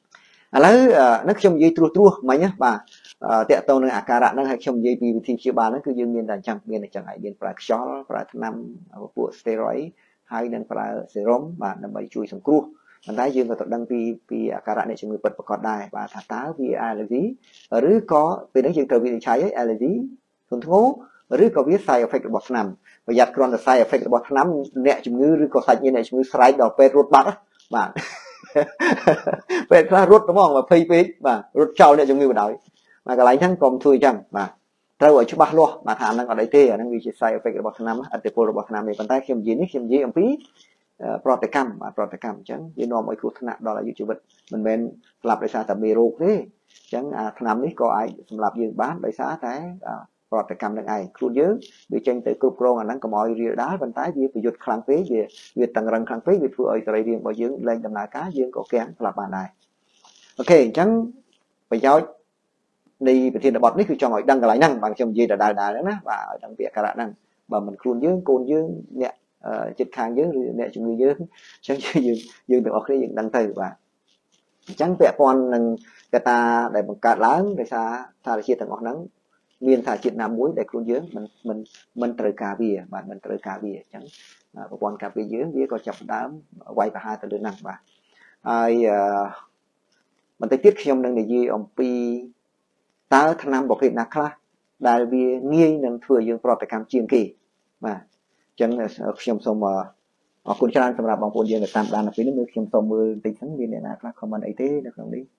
ឥឡូវនឹងខ្ញុំនិយាយត្រួសត្រាសមិញណាបាទតកតនៅអាការៈហ្នឹងហើយខ្ញុំនិយាយពីវិធីព្យាបាលហ្នឹងគឺយើងមានតែអញ្ចឹងមានអញ្ចឹងហើយមានប្រើខ្យល់ប្រើថ្នាំពួក steroid ហើយនឹងប្រើ serum បាទដើម្បីជួយសង្គ្រោះប៉ុន្តែយើងក៏ត្រូវដឹងពីពីអាការៈនៃជំងឺពិតប្រាកដដែរបាទថាតើវា allergy ឬក៏ពេលនេះយើងត្រូវវិនិច្ឆ័យឲ្យ allergy ធ្ងន់ធ្ងរឬក៏វា side effect របស់ថ្នាំប្រយ័ត្នគ្រាន់តែ side effect របស់ថ្នាំអ្នកជំងឺឬក៏សាច់ញាតិអ្នកជំងឺស្រែកដល់ពេទ្យរត់បាត់បាទពេទ្យខ្លះរត់ហ្មង20ពេកបាទរត់ចោលអ្នកជំងឺបណ្ដោយមកកន្លែងហ្នឹងកុំធ្វើអញ្ចឹងបាទត្រូវឲ្យច្បាស់លាស់បាទថាហ្នឹងអត់អីទេអាហ្នឹងវាជា side effect របស់ថ្នាំអត្តពលរបស់ថ្នាំនេះប៉ុន្តែខ្ញុំនិយាយនេះខ្ញុំនិយាយអំពីប្រតិកម្មបាទប្រតិកម្មអញ្ចឹងវានាំឲ្យគ្រោះថ្នាក់ដល់អាយុជីវិតមិនមែនស្លាប់ដោយសារតែមេរោគទេអញ្ចឹងអាថ្នាំនេះក៏អាចសម្លាប់យើងបានដោយសារតែប្រតិកម្មនឹងឯងខ្លួនយើងវាចេញទៅគ្រប់គ្រងអាហ្នឹងកុំឲ្យរាលដាលប៉ុន្តែវាប្រយុទ្ធខ្លាំងពេកវាវាតឹងរឹងខ្លាំងពេកវាធ្វើឲ្យសរីរាង្គរបស់យើងលែងដំណើរការយើងក៏គាំងស្លាប់បានដែរអូខេអញ្ចឹងប្រយោជន៍នៃប្រធានបទនេះគឺចង់ឲ្យដឹងកន្លែងហ្នឹងបាទខ្ញុំនិយាយដដែលៗហ្នឹងណាបាទឲ្យដឹងពីអាការៈហ្នឹងបើមិនខ្លួនយើងកូនយើងអ្នកចិត្តខាងយើងឬអ្នកជំងឺយើងអញ្ចឹងយើងយើងទាំងអស់គ្នាយើងដឹងទៅបាទអញ្ចឹងពាក់ព័ន្ធនឹងកត្តាដែលបង្កើតឡើងដោយសារសារជាតិទាំងអស់ហ្នឹងមានសារជាតិណាមួយដែលខ្លួនយើងមិនមិនមិនត្រូវការវាបាទមិនត្រូវការវាអញ្ចឹងប្រព័ន្ធការពារយើងវាក៏ចាប់ផ្ដើមវាយប្រហារទៅលើហ្នឹងបាទហើយបន្តិចទៀតខ្ញុំនឹងនិយាយអំពីតើថ្នាំប្រភេទណាខ្លះដែលវាងាយនឹងធ្វើយើងប្រតិកម្មជាងគេបាទអញ្ចឹងខ្ញុំសូមអរគុណច្រើនសម្រាប់បងប្អូនយើងដែលតាមដាននៅពេលនេះមើលខ្ញុំសូមមើលបន្តិចហ្នឹងមានអ្នកណាខ្លះ comment អីទេនៅក្នុងនេះ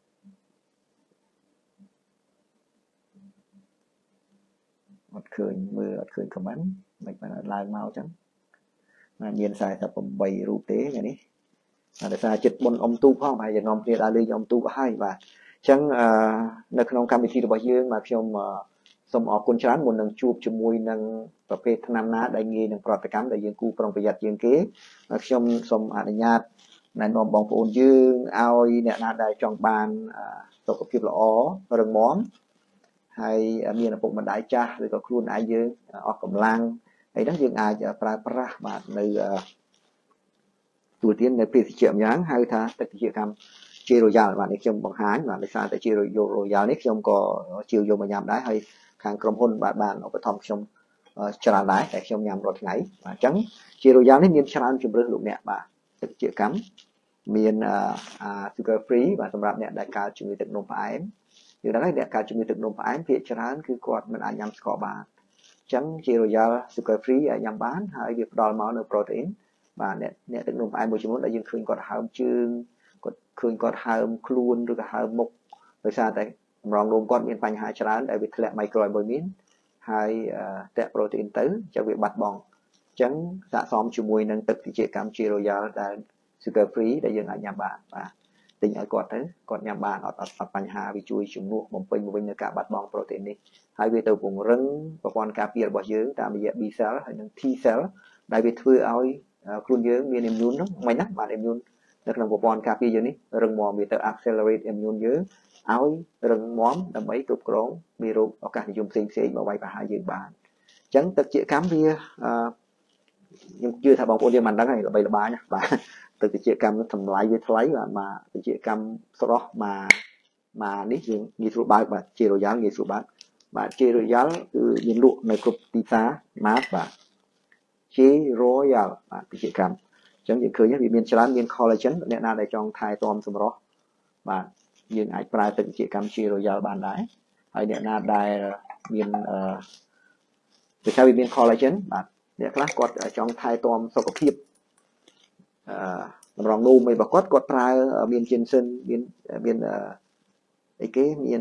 អត់ឃើញមើលអត់ឃើញ comment មិនបានឡើងមកអញ្ចឹងមានสี่สิบแปดរូបទេថ្ងៃនេះដោយសារចិត្តបុណ្យអុំទូកផងហើយយើងនាំគ្នាដើរលេងអុំទូកហើយបាទអញ្ចឹងនៅក្នុងកម្មវិធីរបស់យើងបាទខ្ញុំសូមអរគុណច្រើនមុននឹងជួបជាមួយនឹងប្រភេទថ្នាំណាដែលងាយនឹងប្រតិកម្មដែលយើងគូប្រុងប្រយ័ត្នជាងគេខ្ញុំសូមអនុញ្ញាតណែនាំបងប្អូនយើងឲ្យអ្នកណាដែលចង់បានសុខភាពល្អរឹងមាំហើយមានឪពុកម្ដាយចាស់ឬក៏ខ្លួនឯងយើងអស់កម្លាំងហើយហ្នឹងយើងអាចប្រើប្រាស់បាទនៅទូទាននៅភេសជ្ជៈម្យ៉ាងហៅថាទឹកជាកម្មជារយ៉ាល់បាទនេះខ្ញុំបង្ហាញបាទដោយសារតែជារយ៉ាល់នេះខ្ញុំក៏ជាវយកមកញ៉ាំដែរហើយខាងក្រុមហ៊ុនបាទបានឧបត្ថម្ភខ្ញុំច្រើនដែរតែខ្ញុំញ៉ាំរាល់ថ្ងៃបាទអញ្ចឹងជារយ៉ាល់នេះមានច្រើនជម្រើសលោកអ្នកបាទទឹកជាកម្មមានអា sugar free បាទសម្រាប់អ្នកដែលកើតជំងឺទឹកនោមផ្អែមយើងដឹងហើយអ្នកកើតជំងឺទឹកនោមផ្អែមភាគច្រើនគឺគាត់មិនអាចញ៉ាំស្ករបានអញ្ចឹងជារយ៉ាល់ sugar free អាចញ៉ាំបានហើយវាផ្ដល់មកនៅ protein បាទអ្នកអ្នកទឹកនោមផ្អែមមួយចំនួនដែលយើងឃើញគាត់ហើមជើងគាត់ឃើញគាត់ហើមខ្លួនឬក៏ហើមមុខដោយសារតែកម្រងនោមគាត់មានបញ្ហាច្រើនដែលវាធ្លាក់ microalbumin ហើយតាក់ protein ទៅចឹងវាបាត់បង់អញ្ចឹងស័ក្តិសមជាមួយនឹងទឹកតិចកម្មជា royal ដែល sugar free ដែលយើងអាចញ៉ាំបានបាទទិញឲ្យគាត់ទៅគាត់ញ៉ាំបានអត់អត់បញ្ហាវាជួយជំនួសបំពេញមកវិញនៅការបាត់បង់ protein នេះហើយវាទៅពង្រឹងប្រព័ន្ធការពាររបស់យើងតាមរយៈ B cell ហើយនិង T cell ដែលវាធ្វើឲ្យខ្លួនយើងមាន immune ហ្នឹងមិនណាបាទ immune នៅក្នុងប្រព័ន្ធការពារយើងនេះរឹងមាំវាទៅ accelerate immune យើងឲ្យរឹងមាំដើម្បីគ្រប់គ្រងមេរោគឱកាសនិយមផ្សេងផ្សេងមកវាយប្រហារយើងបានអញ្ចឹងទឹកជាកម្មវាខ្ញុំជឿថាបងប្អូនយើងមិនដឹងហើយល្បីល្បាញណាបាទទឹកជាកម្មតម្លៃវាថ្លៃបាទមកទឹកជាកម្មស្រស់មកមកនេះយើងងាយស្រួលបើកបាទជារយ៉ាល់ងាយស្រួលបើកបាទជារយ៉ាល់គឺមានលក់នៅគ្រប់ទីផ្សារម៉ាតបាទជារយ៉ាល់បាទទឹកជាកម្មអញ្ចឹងយើងឃើញវាមានច្រើនមាន collagen អ្នកណាដែលចង់ថែទាំសម្រស់បាទយើងអាចប្រើទឹកជាកម្មជារយ៉ាល់បានដែរហើយអ្នកណាដែលមានអឺដូចថាវាមាន collagen បាទអ្នកខ្លះគាត់ចង់ថែទាំសុខភាពអឺតម្រងនោមអីរបស់គាត់គាត់ប្រើមាន ginseng មានមានអីគេមាន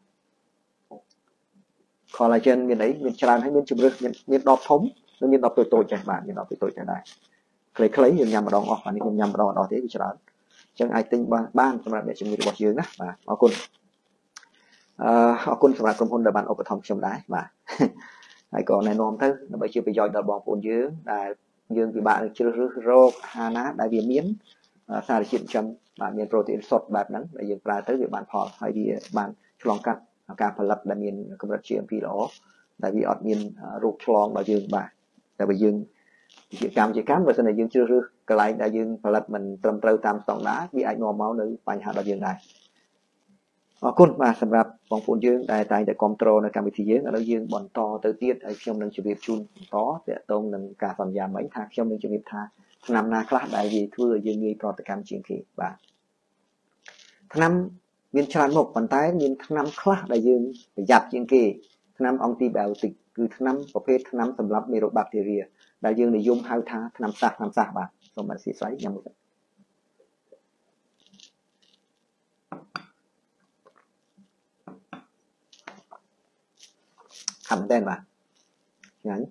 collagen មានអីមានច្រើនហើយមានជម្រើសមានដបធំនិងមានដបតូចតូចចេះបាទមានដបតូចតូចចេះដែរខ្លីៗយើងញ៉ាំម្ដងអស់បាទនេះខ្ញុំញ៉ាំម្ដងអត់អស់ទេវាច្រើនអញ្ចឹងអាចទិញបានបានសម្រាប់អ្នកជំងឺរបស់យើងណាបាទអរគុណអឺអរគុណសម្រាប់ក្រុមហ៊ុនដែលបានឧបត្ថម្ភខ្ញុំដែរបាទហើយក៏ណែនាំទៅដើម្បីជាប្រយោជន៍ដល់បងប្អូនយើងដែលយើងពិបាកនឹងជ្រើសរើសរកអាហារណាដែលវាមានសារជាតិចិញ្ចឹមបាទមានប្រូតេអ៊ីនសុទ្ធបែបហ្នឹងដែលយើងប្រើទៅវាបានផលហើយវាបានឆ្លងកាត់ការផលិតដែលមានកម្រិត G M P ល្អដែលវាអត់មានរោគឆ្លងដល់យើងបាទតែបើយើងជាកម្មជាកម្មបើសិនតែយើងជ្រើសរើសកន្លែងដែលយើងផលិតមិនត្រឹមត្រូវតាមស្តង់ដារវាអាចនាំមកនៅបញ្ហាដល់យើងដែរ ở côn và sầm rạp bóng phun dương đại tại tại control là camera dương ở đâu dương bọn to tới tiết ở trong nâng chụp chun có để tông nâng cả phần già mấy thang trong nâng chụp tha năm na class đại gì thưa dương nghi pro cam chiến kỳ và năm miền tràn một bàn tay miền năm class đại dương phải dập chiến kỳ năm antibiotic cứ nămประเภทnăm สำหรับเมโรแบคทีเรียđại dương để dùng hai thang năm sạc năm sạc bạn xong bạn sẽ xoáy nhầm một hầm đen bạn nhắn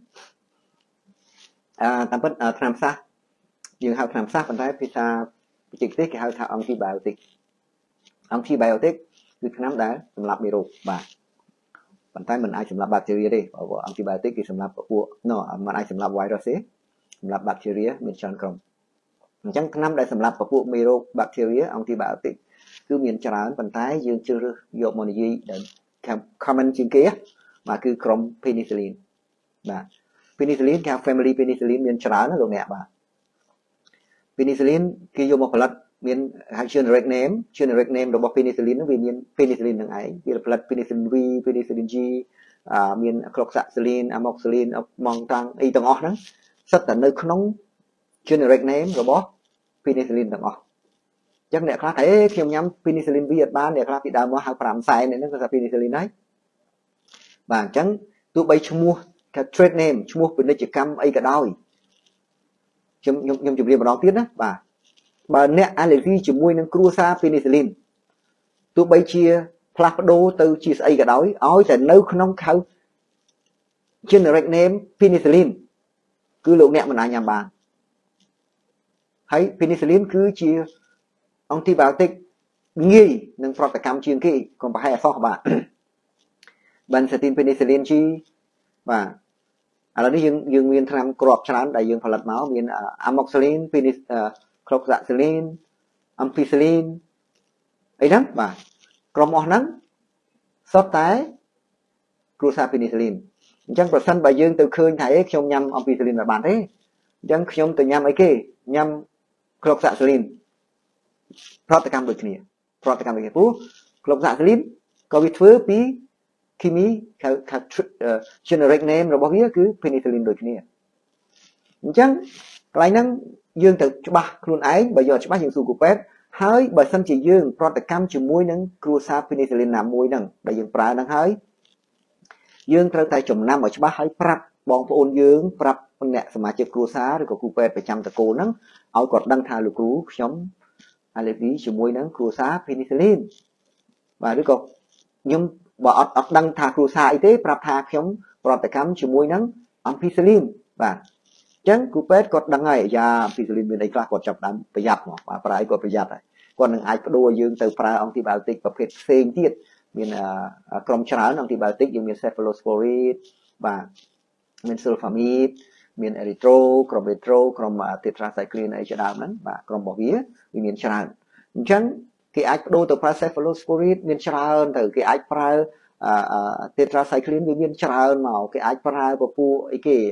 à tạm bất à tham sát nhưng hao tham sát phần thái pizza trực tiếp cái hao thao antibiotic antibioticคือน้ำได้สำหรับเมโรบาphần thái mình aiสำหรับ bacteria ดิบอกว่า antibiotic คือสำหรับพวกเนาะมันaiสำหรับไวรัสสำหรับ bacteria มีจานกรมจังน้ำได้สำหรับพวกเมโร bacteria antibiotic คือมีจานphần thái dương chưaយកមកនិយាយដល់ common ជាងគេmà cứ crom penicillin và penicillin theo family penicillin miền trái nó luôn nè bà penicillin khi vô một lần miền hay generic name generic name rồi penicillin nó vì miền penicillin thằng ấy vì là penicillin V penicillin G à miền cloxacillin amoxicillin mong tăng y tầng ó đó rất là nơi không generic name rồi penicillin tầng ó chắc nè khác thấy khi nhắm penicillin Việt bán nè khác thì đào mua hàng phạm sai này nó là penicillin đấy và chẳng tôi bay cho mua cái trade name cho mua bên đây chỉ cam ấy cả đôi nhung nhung nhung chụp liền vào đó tiếp đó và bà nè allergy chỉ mua nên cruza penicillin tôi bay chia plakado từ chia ấy cả đôi ói thì nếu không khâu generic name penicillin cứ lượng nè mà nãy nhầm bàn thấy penicillin cứ chia antibiotic nghi nên protocam chuyên kỹ còn bà hay là sao bạn Benzathine penicillin chi và ở đây dương dương miền tham crop chán đại dương phật máu miền amoxicillin cloxacillin ampicillin ấy đó và crop mỏ nắng sót tái cruza penicillin chẳng phần sân bài dương từ khơi thấy trong nhâm ampicillin là bàn thế chẳng trong từ nhâm ấy kia nhâm cloxacillin protocam được kia protocam được kia phú cloxacillin có bị thưa bí khi mi các các generic name rồi bao nhiêu cứ penicillin được kia chẳng lại năng dương từ ba luôn ấy bây giờ ba dương su của pet hơi bởi sân chỉ dương protocam chỉ muối năng cruza penicillin làm muối năng đại dương pra năng hơi dương theo tay chùm năm ở ba hơi prap bong ôn dương prap con nẹt mà chơi cruza rồi có cu pet phải chăm tờ cô năng ao cọt đăng thà lục cú chống allergy chỉ muối năng cruza penicillin và đứa cậu nhưng bỏ ở đăng thà cruza y tế prap thà chống protocam chỉ muối năng ampicillin và chẳng cụ pet còn đăng ngày ra ampicillin bên đây là còn chọc đámประหยัด và phải cònประหยัดnày còn đừng ai có đua dương từ pra antibiotic và phết xên tiết miền crom chán antibiotic như miền cephalosporin và miền sulfamide miền erythro crom erythro crom tetracycline ấy cho đámนั้น và crom bỏ vía miền chán chẳng cái ai có đua từ pra cephalosporin miền chán từ cái ai pra tetracycline miền chán màu cái ai pra của pu cái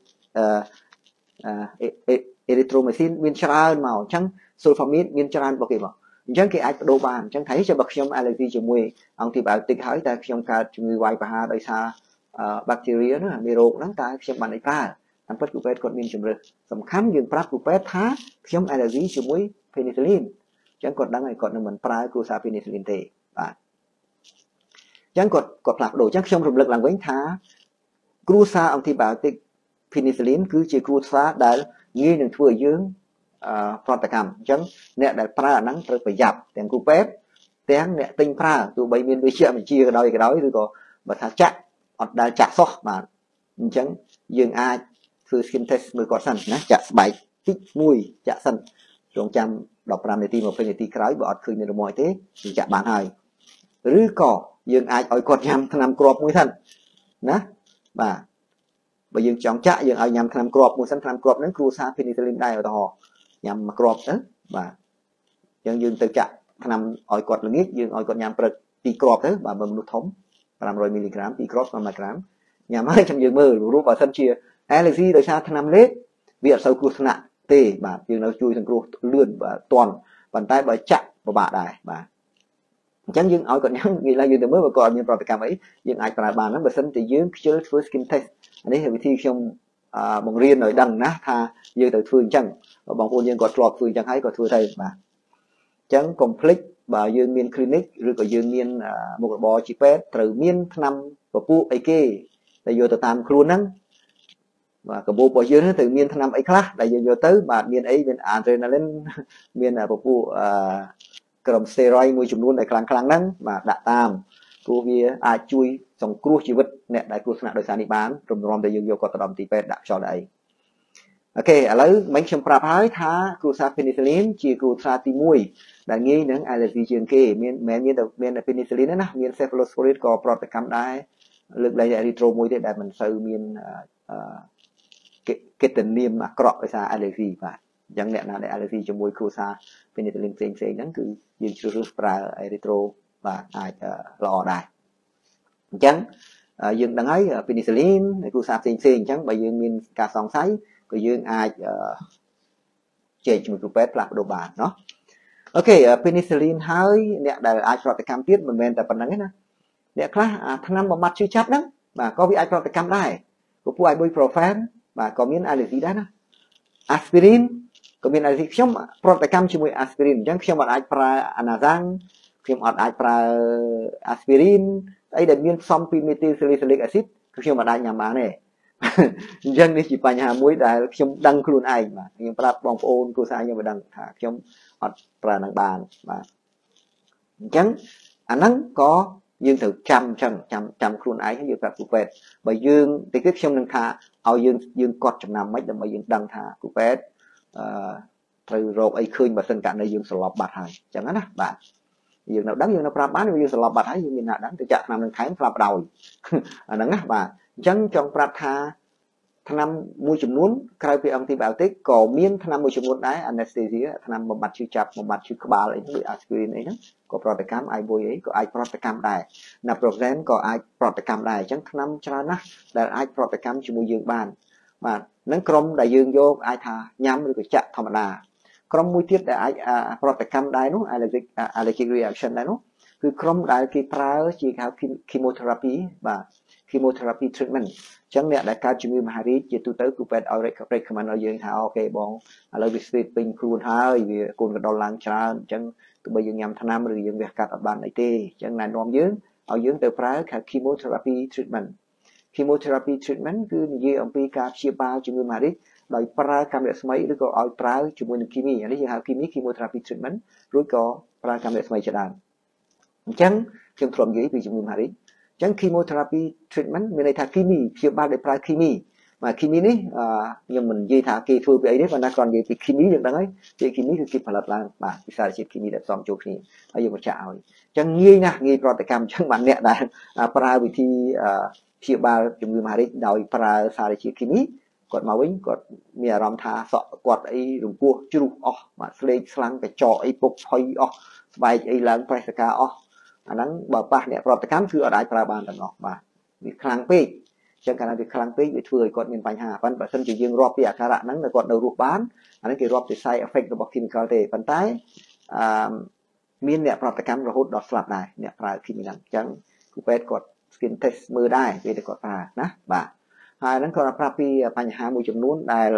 erythromycin miền chán màu chẳng sulfamide miền chán bao kì màu chẳng cái ai đồ bàn chẳng thấy cho bậc trong allergy cho mùi antibiotic hỏi ta trong cả người ngoài và hà đời xa bacteria nó là miro nó ta trong bàn ấy ta anh phát của pet còn miền chủng rực tầm khám dừng phát của pet thá trong allergy cho mùi penicillin chẳng còn đang ngày còn là mình pra cruza penicillin tệ bạn chẳng còn còn lạc đồ chắc trong rụm lực làm quánh thá cruza antibiotic penicillin cứ chỉ cruza đã như những thừa dương protocam chẳng nè đại pra nắng tới phải dập tiền cụ pet tiếng nè tinh pra tụ bảy miền với chia mình chia cái đó cái đó rồi có mà thà chặt hoặc đã chặt so mà chẳng dương ai thưa skin test mới có sẵn nè chặt bảy tích mùi chặt sẵn trong trăm đọc làm để tìm một phần để cái bỏ khơi nên mọi thế thì chặt bán hai rứ cỏ dương ai ở cột nhằm làm crop mũi thân nè và bây giờ chọn chặt dương ai nhằm làm crop mũi thân làm crop đến cruza penicillin đây ở đó nhằm crop đó và dân dương từ chặt nằm ở cột là nhất dương ở cột nhằm bật tí crop đó và bằng nút thống làm rồi miligram tí crop năm gram nhà máy trong dương mơ rút vào sân chia allergy đời xa năm lết việc sau cruza nặng tê và dương nó chui thành cruza lươn và toàn bàn tay bởi chặt và bạ đài và chẳng dương ở còn nhắn nghĩ là dương từ mới mà còn những product cam ấy dương ai còn bàn nó bật sân thì dương chưa first skin test anh ấy thì trong bằng riêng rồi đằng ná tha dương từ phương chẳng và bằng phôn dương có trọt phương chẳng hay có thưa thầy mà chẳng complete và dương miên clinic rồi có dương miên một bò chỉ pet từ miên năm và pu ấy kê tại vô từ tam luôn nắng và cái bộ bò dương từ miên năm ấy khác đại dương vô tới mà miên ấy miên adrenaline miên là pu cầm steroid môi trường luôn đại kháng kháng nắng mà đã tam cô vía ai chui trong cua chi vật nè đại cua sạ đời sản đi bán trong rom đại dương vô có tờ đom tì pet đã cho đại ok ở lấy mấy chấm prap hái thá cua sa penicillin chỉ cua sa ti mùi đại nghi nắng allergy trường kê miên miên miên đầu miên là penicillin đó na miên cephalosporin có protein cam đai lực đại erythro mùi thế đại mình sâu miên cái tình niêm mà cọ với sa allergy và chẳng lẽ nào để allergy cho mùi cua sa penicillin xịn xịn nắng cứ dương chưa rút ra erythro và ai lò đài chẳng dương đang ấy penicillin cua sa xịn xịn chẳng bởi dương miên cả song sấy của dương ai chế cho một pet là đồ bà nó ok penicillin hơi nè đại ai protein cam tiết mình men tại phần nắng ấy nè nè khác thằng năm một mặt chưa chắc đó mà có bị ai protein cam đây của phụ ai ibuprofen và có miếng allergy đó nè aspirin có miếng allergy trong protein cam chỉ một aspirin chẳng trong một ai pra anazang trong một ai pra aspirin ấy là miếng xong pimethyl salicylic acid trong một ai nhằm bán này dân đi chỉ phải nhà muối đại trong đăng luôn ai mà nhưng prap bong ôn cô sai nhưng mà đăng thả trong hoặc pra năng bàn mà chẳng anh nắng có dương từ trăm trăm trăm trăm luôn ai hay dương prap cụ pet bởi dương thì cái trong năng thả ao dương dương cọt trong năm mấy đâm bởi dương đăng thả cụ pet từ rồi ấy khơi mà sinh cả nơi dương sờ lọp bạt hay chẳng hạn á bạn dương nào đắng dương nào prap bán dương sờ lọp bạt hay dương mình nào đắng từ chợ năm năng tháng prap đầu nắng á bạn chẳng trong prap tha năm môi trường nún khai về antibiotic có miên năm môi trường nún đấy anesthesia năm một mặt chữ chập một mặt chữ ba lại những aspirin ấy có protein cam ai bôi ấy có ai protein cam đài naproxen có ai protein cam đài chẳng năm cho nó là ai protein cam chỉ môi dương bàn mà nắng crom đại dương vô ai thà nhắm được chặt thầm đà crom môi tiết đại ai protein cam đài nó allergic allergic reaction đấy nóคือ crom đại cái pra chỉ khảo chemotherapy và chemotherapy treatment chẳng lẽ đại ca chịu mà hari chỉ tu tới cụ pet ở đây recommend ở dương thảo ok bon ở đây visit pin khuôn hơi vì cồn cái đòn lang trà chẳng tụi bây giờ nhằm tháng năm rồi dương việc cắt ở bàn này tê chẳng là nom dương ở dương từ pra là chemotherapy treatment chemotherapy treatment cứ như ông pi ca chia ba chịu mà hariដោយប្រើកាំរស្មីឬក៏ឲ្យប្រើជាមួយនឹងគីមីអានេះយើងហៅគីមី chemotherapy treatment រួចក៏ប្រើកាំរស្មីជាដើមអញ្ចឹងខ្ញុំធ្លាប់និយាយពីជំងឺ Marie អញ្ចឹង chemotherapy treatment មានន័យថាគីមីព្យាបាលដោយប្រើគីមីmà chemiនេះខ្ញុំមិននិយាយថាគេធ្វើពីអីទេប៉ុន្តែគ្រាន់និយាយពី chemi យើងដឹងហើយពី chemi គឺគេផលិតឡើងបាទពីសារជាតិ chemi ដែលផ្សំចូលគ្នាហើយយើងបញ្ជាក់ឲ្យអញ្ចឹងងាយណាស់ងាយប្រតិកម្មអញ្ចឹងបាទអ្នកដែលប្រើវិធីព្យាបាលជំងឺ Marie ដោយប្រើសារជាតិ chemi គាត់មកវិញគាត់មានអារម្មណ៍ថាសក់គាត់អីរង្គោះជ្រុះអស់បាទស្លេកស្លាំងកញ្ចក់អីពុកផុយអស់ស្បែកអីឡើងប្រេសកាអស់អាហ្នឹងបើប៉ះអ្នកប្រតិកម្មគឺអត់អាចប្រើបានទាំងអស់បាទវាខ្លាំងពេកចឹងកាលណាវាខ្លាំងពេកវាធ្វើឲ្យគាត់មានបញ្ហាប៉ុន្តែបើសិនជាយើងរាប់ពីអាការៈហ្នឹងតែគាត់នៅរស់បានអាហ្នឹងគេរាប់ជា side effect របស់ chemical ទេប៉ុន្តែអឺមានអ្នកប្រតិកម្មរហូតដល់ស្លាប់ដែរអ្នកប្រើ chemical ហ្នឹងចឹងគ្រូពេទ្យគាត់ skin test មើលដែរពេលដែលគាត់ប្រើណាបាទហើយហ្នឹងគាត់ប្រាប់ពីបញ្ហាមួយចំនួនដែល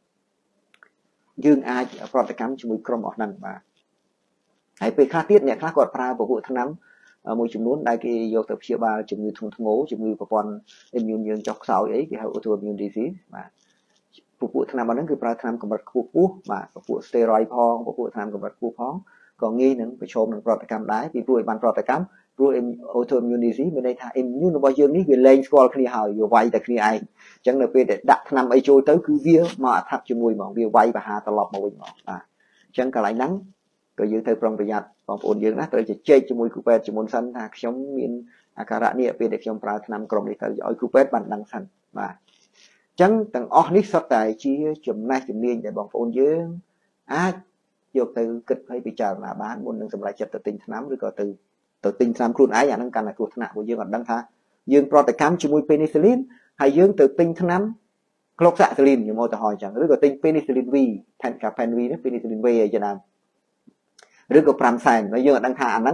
យើងអាចប្រតិកម្មជាមួយក្រុមអស់ហ្នឹងបាទហើយពេលខ្លះទៀតអ្នកខ្លះគាត់ប្រើពពួកថ្នាំមួយចំនួនដែលគេយកទៅព្យាបាលជំងឺធ្ងន់ធ្ងរជំងឺប្រព័ន្ធ immune យើងចុះខ្សោយអីគេហៅ autoimmune disease បាទពពួកថ្នាំហ្នឹងគឺប្រើថ្នាំកម្រិតខ្ពស់ខ្ពស់បាទពពួក steroid ផងពពួកថ្នាំកម្រិតខ្ពស់ផងក៏ងាយនឹងប្រឈមនឹងប្រតិកម្មដែរពីព្រោះឲ្យបានប្រតិកម្មព្រោះ autoimmune disease មានន័យថា immune របស់យើងនេះវាលែងស្គាល់គ្នាហើយវាវាយតែគ្នាឯងអញ្ចឹងនៅពេលដែលដាក់ថ្នាំអីចូលទៅគឺវាមកអត្ថបជាមួយហ្មងវាវាយបហាត្រឡប់មកវិញហ្មងបាទអញ្ចឹងកន្លែងហ្នឹងក៏យើងត្រូវប្រុងប្រយ័ត្នបងប្អូនយើងណាត្រូវជជែកជាមួយគ្រូពេទ្យជាមុនសិនថាខ្ញុំមានអាការៈនេះពេលដែលខ្ញុំប្រើថ្នាំក្រុមនេះទៅឲ្យគ្រូពេទ្យបានដឹងសិនបាទអញ្ចឹងទាំងអស់នេះសុទ្ធតែជាចំណេះជំនាញដែលបងប្អូនយើងអាចយកទៅគិតឲ្យពិចារណាបានមុននឹងសម្រេចចិត្តទៅទិញថ្នាំឬក៏ទៅទៅទិញថ្នាំខ្លួនឯងអាហ្នឹងកាន់តែគ្រោះថ្នាក់ព្រោះយើងអត់ដឹងថាយើងប្រតិកម្មជាមួយ penicillin ហើយយើងទៅទិញថ្នាំ cloxacillin ខ្ញុំឧទាហរណ៍អញ្ចឹងឬក៏ទិញ penicillin V ថែមកា pen V នេះ penicillin V អីជាដើមឬក៏fiveសែនហើយយើងអត់ដឹងថាអាហ្នឹង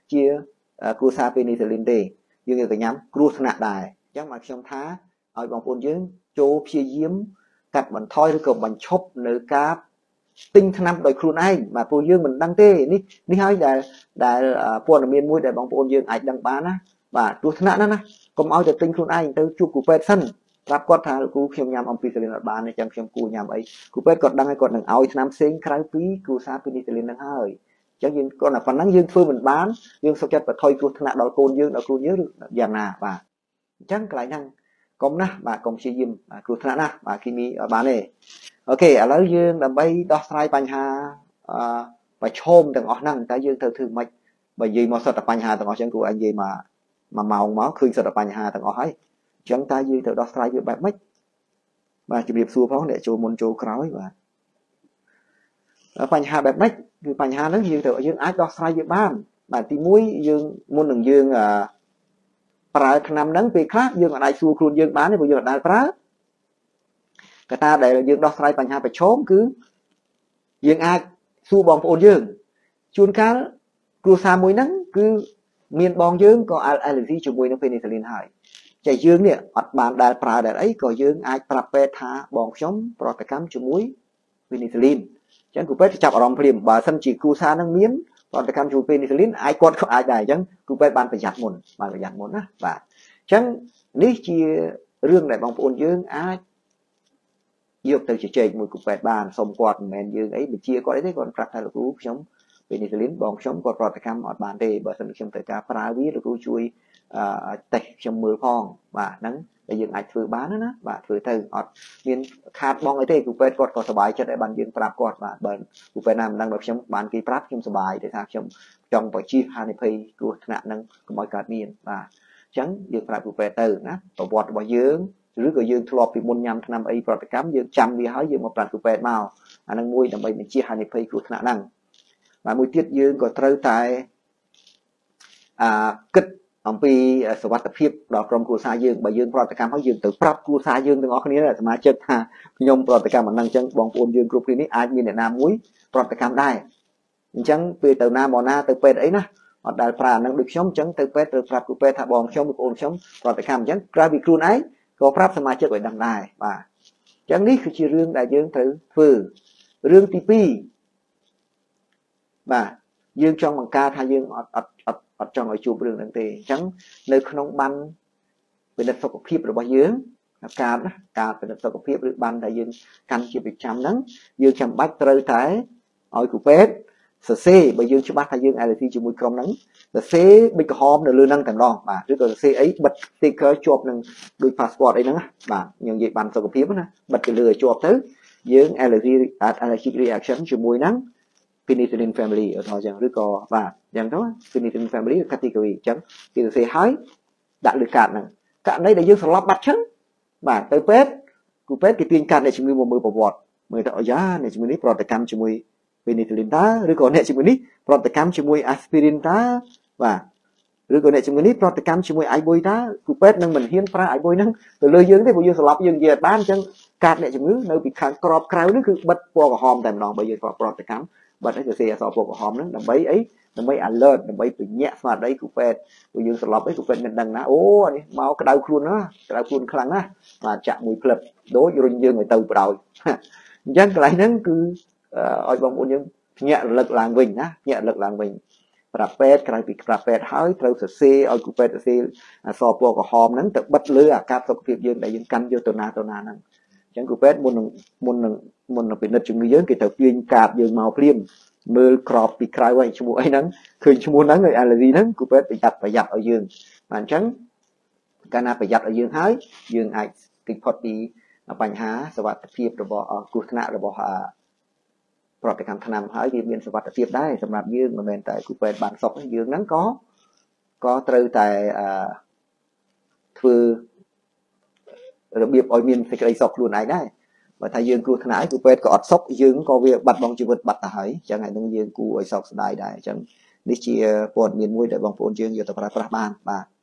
chia cua sa penicillin đi dương người nhắm cua thằng nặng đài chắc mà trong thá ở bằng phun dương châu phía diếm cắt bằng thoi rồi còn bằng chốc nơi cá tinh thằng năm đôi khuôn anh mà phun dương mình đăng tê ní ní hai đại đại phun ở miền mũi đại bằng phun dương ảnh đăng bán á và cua thằng nặng đó còn ao cho tinh khuôn anh tới chụp củ pet sânรับก็ทางกูเขียมยำอัมพิซิลินบานในจังเขียมกูยำไอ้กูเป็ดกดดังไอ้กดหนึ่งเอาน้ำเซ็งครั้งปีกูซาพินิซิลินทั้งห้าเลยจังยืนก็หนักฝันนั้นยืนฟื้นเหมือนบ้านยืนสกัดไปถอยกูถนัดดอกโกนยืนดอกกูยืนอย่างน่ะบ่าจังไกลนั่งกลมนะบ่ากลมชียิมกูถนัดนะบ่าคิมีบ้านนี่โอเคแล้วยืนดับใบดอกไม้ปัญหาไปชมต่างออกนั่งแต่ยืนเธอถือไม่ไปยืนมาสดปัญหาต่างออกจังกูอันยืนมามาเมาเมาคืนสดปัญหาต่างออกให้จังตายืนเธอดอกไม้ยืนแบบไม่và chỉ việc xua phóng để cho môn châu khói vàปัญหาแบบไม่คือปัญหานั้นยืนเถอะยืนอาจดอกไม้ยืนบ้านแต่ที่มุ้ยยืนมนหนึ่งยืนอ่าปลายขนำนั้นไปคลาดยืนอะไรชัวครูยืนบ้านนี่พอยืนได้ปลาก็ตาได้ยืนดอกไม้ปัญหาไปชมคือยืนอาจชัวบองโอนยืนชวนการครูสามุ้ยนั้นคือเมียนบองยืนก็อะไรที่จุมุ้ยนั้นเป็นอิสลินหายใจยืนเนี่ยอัดบานได้ปลาได้ไอ้ก็ยืนอาจปรับเปธาบองช้อมโปรตกรรมจุมุ้ยเป็นอิสลินฉันกูเป็ดจับอารมณ์เพลียมบ่าสันจีกูซานั่งเมียนตอนแต่คำชูเป็นอิสลินไอ้กอดเขาไอ้ได้ฉันกูเป็ดบานประหยัดหมดบานประหยัดหมดนะบ่าฉันนี่จีเรื่องไหนบางคนยืนไอ้ยกตัวเฉยๆมือกูเป็ดบานสมกอดแมนยืนไอ้ไปเชียร์ก็ได้ก่อนปรับให้ลูกช้อมเป็นอิสลินบองช้อมกอดโปรตกรรมอัดบานได้บ่าสันช้อมแต่การปราวิลูกช่วยเตะช้อมมือพองบ่านั้นแต่ยังไอ้ถือบ้านนะนะบ่าถือถืออัดเมียนขาดบองไอ้เต้กูเป็ดกอดก็สบายจะได้บันยืนปรับกอดบ่าเบิร์นกูเป็ดน้ำนั่งแบบช้อมบานกีปรับช้อมสบายแต่ถ้าช้อมจังปล่อยชีฮานิพีกูถนัดนั่งก็มอยการเมียนบ่าจังยืนปรับกูเป็ดตื่นนะตัวบอดบ่ยืนหรือก็ยืนทลอบปีมุนยำทำไอ้โปรตกรรมยืนจำวีหายยืนมาปรับกูเป็ดเมาอันนั้นมวยทำไมเป็นชีฮานิพีกูถนัดนั่งmà mùi tiết dương có trâu tại à, kích ông piสวัสดิភាពដល់ក្រុមគ្រួសារយើងបើយើងប្រតិកម្មហើយយើងទៅប្រាប់គ្រួសារយើងទាំងអស់គ្នាសមាជិកថាខ្ញុំប្រតិកម្មអានឹងអញ្ចឹងបងប្អូនយើងគ្រប់គ្នានេះអាចមានអ្នកណាមួយប្រតិកម្មដែរអញ្ចឹងពេលទៅណាមកណាទៅពេទ្យអីណាអត់ដែលប្រើអានឹងដូចខ្ញុំអញ្ចឹងទៅពេទ្យទៅប្រាប់គ្រូពេទ្យថាបងខ្ញុំបងប្អូនខ្ញុំប្រតិកម្មអញ្ចឹងក្រៅពីខ្លួនឯងក៏ប្រាប់សមាជិកឲ្យដឹងដែរបាទអញ្ចឹងនេះគឺជារឿងដែលយើងត្រូវធ្វើរឿងទីពីរបាទយើងចង់បង្កើតថាយើងអត់អត់អត់អត់ចង់ឲ្យជួបរឿងហ្នឹងទេអញ្ចឹងនៅក្នុងបានពិនិត្យសុខភាពរបស់យើងការណាការពិនិត្យសុខភាពឬបានដែលយើងកាន់ជាប្រចាំហ្នឹងយើងចាំបាច់ត្រូវតែឲ្យគ្រូពេទ្យសរសេរបើយើងច្បាស់ថាយើងអែលធីជាមួយក្រុមហ្នឹងសរសេរប៊ិចក្រហមនៅលើហ្នឹងទាំងដងបាទឬក៏សរសេរអីបិទ sticker ជាប់នឹងដូច passport អីហ្នឹងបាទយើងនិយាយបានសុខភាពណាបិទទៅលើឲ្យជាប់ទៅយើង allergy allergic reaction ជាមួយហ្នឹងpenicillin family អត់ចឹងឬក៏បាទចឹងទៅ penicillin family category ចឹងគេសរសេរឲ្យដាក់លើកាតហ្នឹងករណីដែលយើងស្លាប់បាត់ចឹងបាទទៅពេទ្យគ្រូពេទ្យគេទាញកាតអ្នកជំងឺមកមើលប្រវត្តិមើលទៅអាយ៉ាអ្នកជំងឺនេះប្រតិកម្មជាមួយ penicillin តើឬក៏អ្នកជំងឺនេះប្រតិកម្មជាមួយ aspirin តើបាទឬក៏អ្នកជំងឺនេះប្រតិកម្មជាមួយ ไอ បុយ តើគ្រូពេទ្យនឹងមិនហ៊ានប្រើ ไอ បុយ ហ្នឹងទៅលើយើងទេព្រោះយើងស្លាប់យើងនិយាយបានចឹងកាតអ្នកជំងឺនៅពីខាងក្របក្រៅហ្នឹងគឺបិទពណ៌ក្រហមតែម្ដងបើយើងប្រតិកម្មបាត់ឲ្យសរសេរអក្សរពណ៌ក្រហមហ្នឹងដើម្បីអីដើម្បី alert ដើម្បីបញ្ញាក់ស្មារតីគ្រូពេទ្យព្រោះយើងស្លាប់អីគ្រូពេទ្យមិនដឹងណាអូអានេះមកក្តៅខ្លួនណាក្តៅខ្លួនខ្លាំងណាបាទចាក់មួយផ្លឹបដូចរុញយើងឲ្យទៅបដ ாய் អញ្ចឹងកន្លែងហ្នឹងគឺឲ្យបងប្អូនយើងភ្ញាក់រលឹកឡើងវិញណាភ្ញាក់រលឹកឡើងវិញប្រាប់ពេទ្យក្រោយពីប្រាប់ពេទ្យហើយត្រូវសរសេរឲ្យគ្រូពេទ្យសរសេរអក្សរពណ៌ក្រហមហ្នឹងទៅបិទលើអាការសុខភាពយើងដែលយើងកាន់យកទៅណាទៅណាហ្នឹងអញ្ចឹងគ្រូពេទ្យមុននឹងមុននឹងមុននឹងពិនិត្យជំងឺយើងគេត្រូវទាញកាតយើងមកភ្លាមមើលក្របពីក្រៅហើយឈ្មោះអីហ្នឹងឃើញឈ្មោះហ្នឹងឲ្យ allergy ហ្នឹងគ្រូពេទ្យប្រយ័ត្នប្រយ័ត្នឲ្យយើងបាទអញ្ចឹងកាលណាប្រយ័ត្នឲ្យយើងហើយយើងអាចគេចផុតពីបញ្ហាសុខភាពរបស់គ្រោះថ្នាក់របស់ប្រតិកម្មថ្នាំហើយវាមានសុខភាពដែរសម្រាប់យើងមិនមែនតែគ្រូពេទ្យបានសុខយើងហ្នឹងក៏ក៏ត្រូវតែធ្វើរបៀបឲ្យមានសេចក្តីសុខខ្លួនឯងដែរបើថាយើងគ្រោះថ្នាក់គ្រូពេទ្យក៏អត់សុខយើងក៏វាបាត់បង់ជីវិតបាត់ទៅហើយអញ្ចឹងហើយនឹងយើងគួរឲ្យសោកស្ដាយដែរអញ្ចឹងនេះជាព័ត៌មានមួយដែលបងប្អូនយើងយកទៅប្រើប្រាស់បានបាទ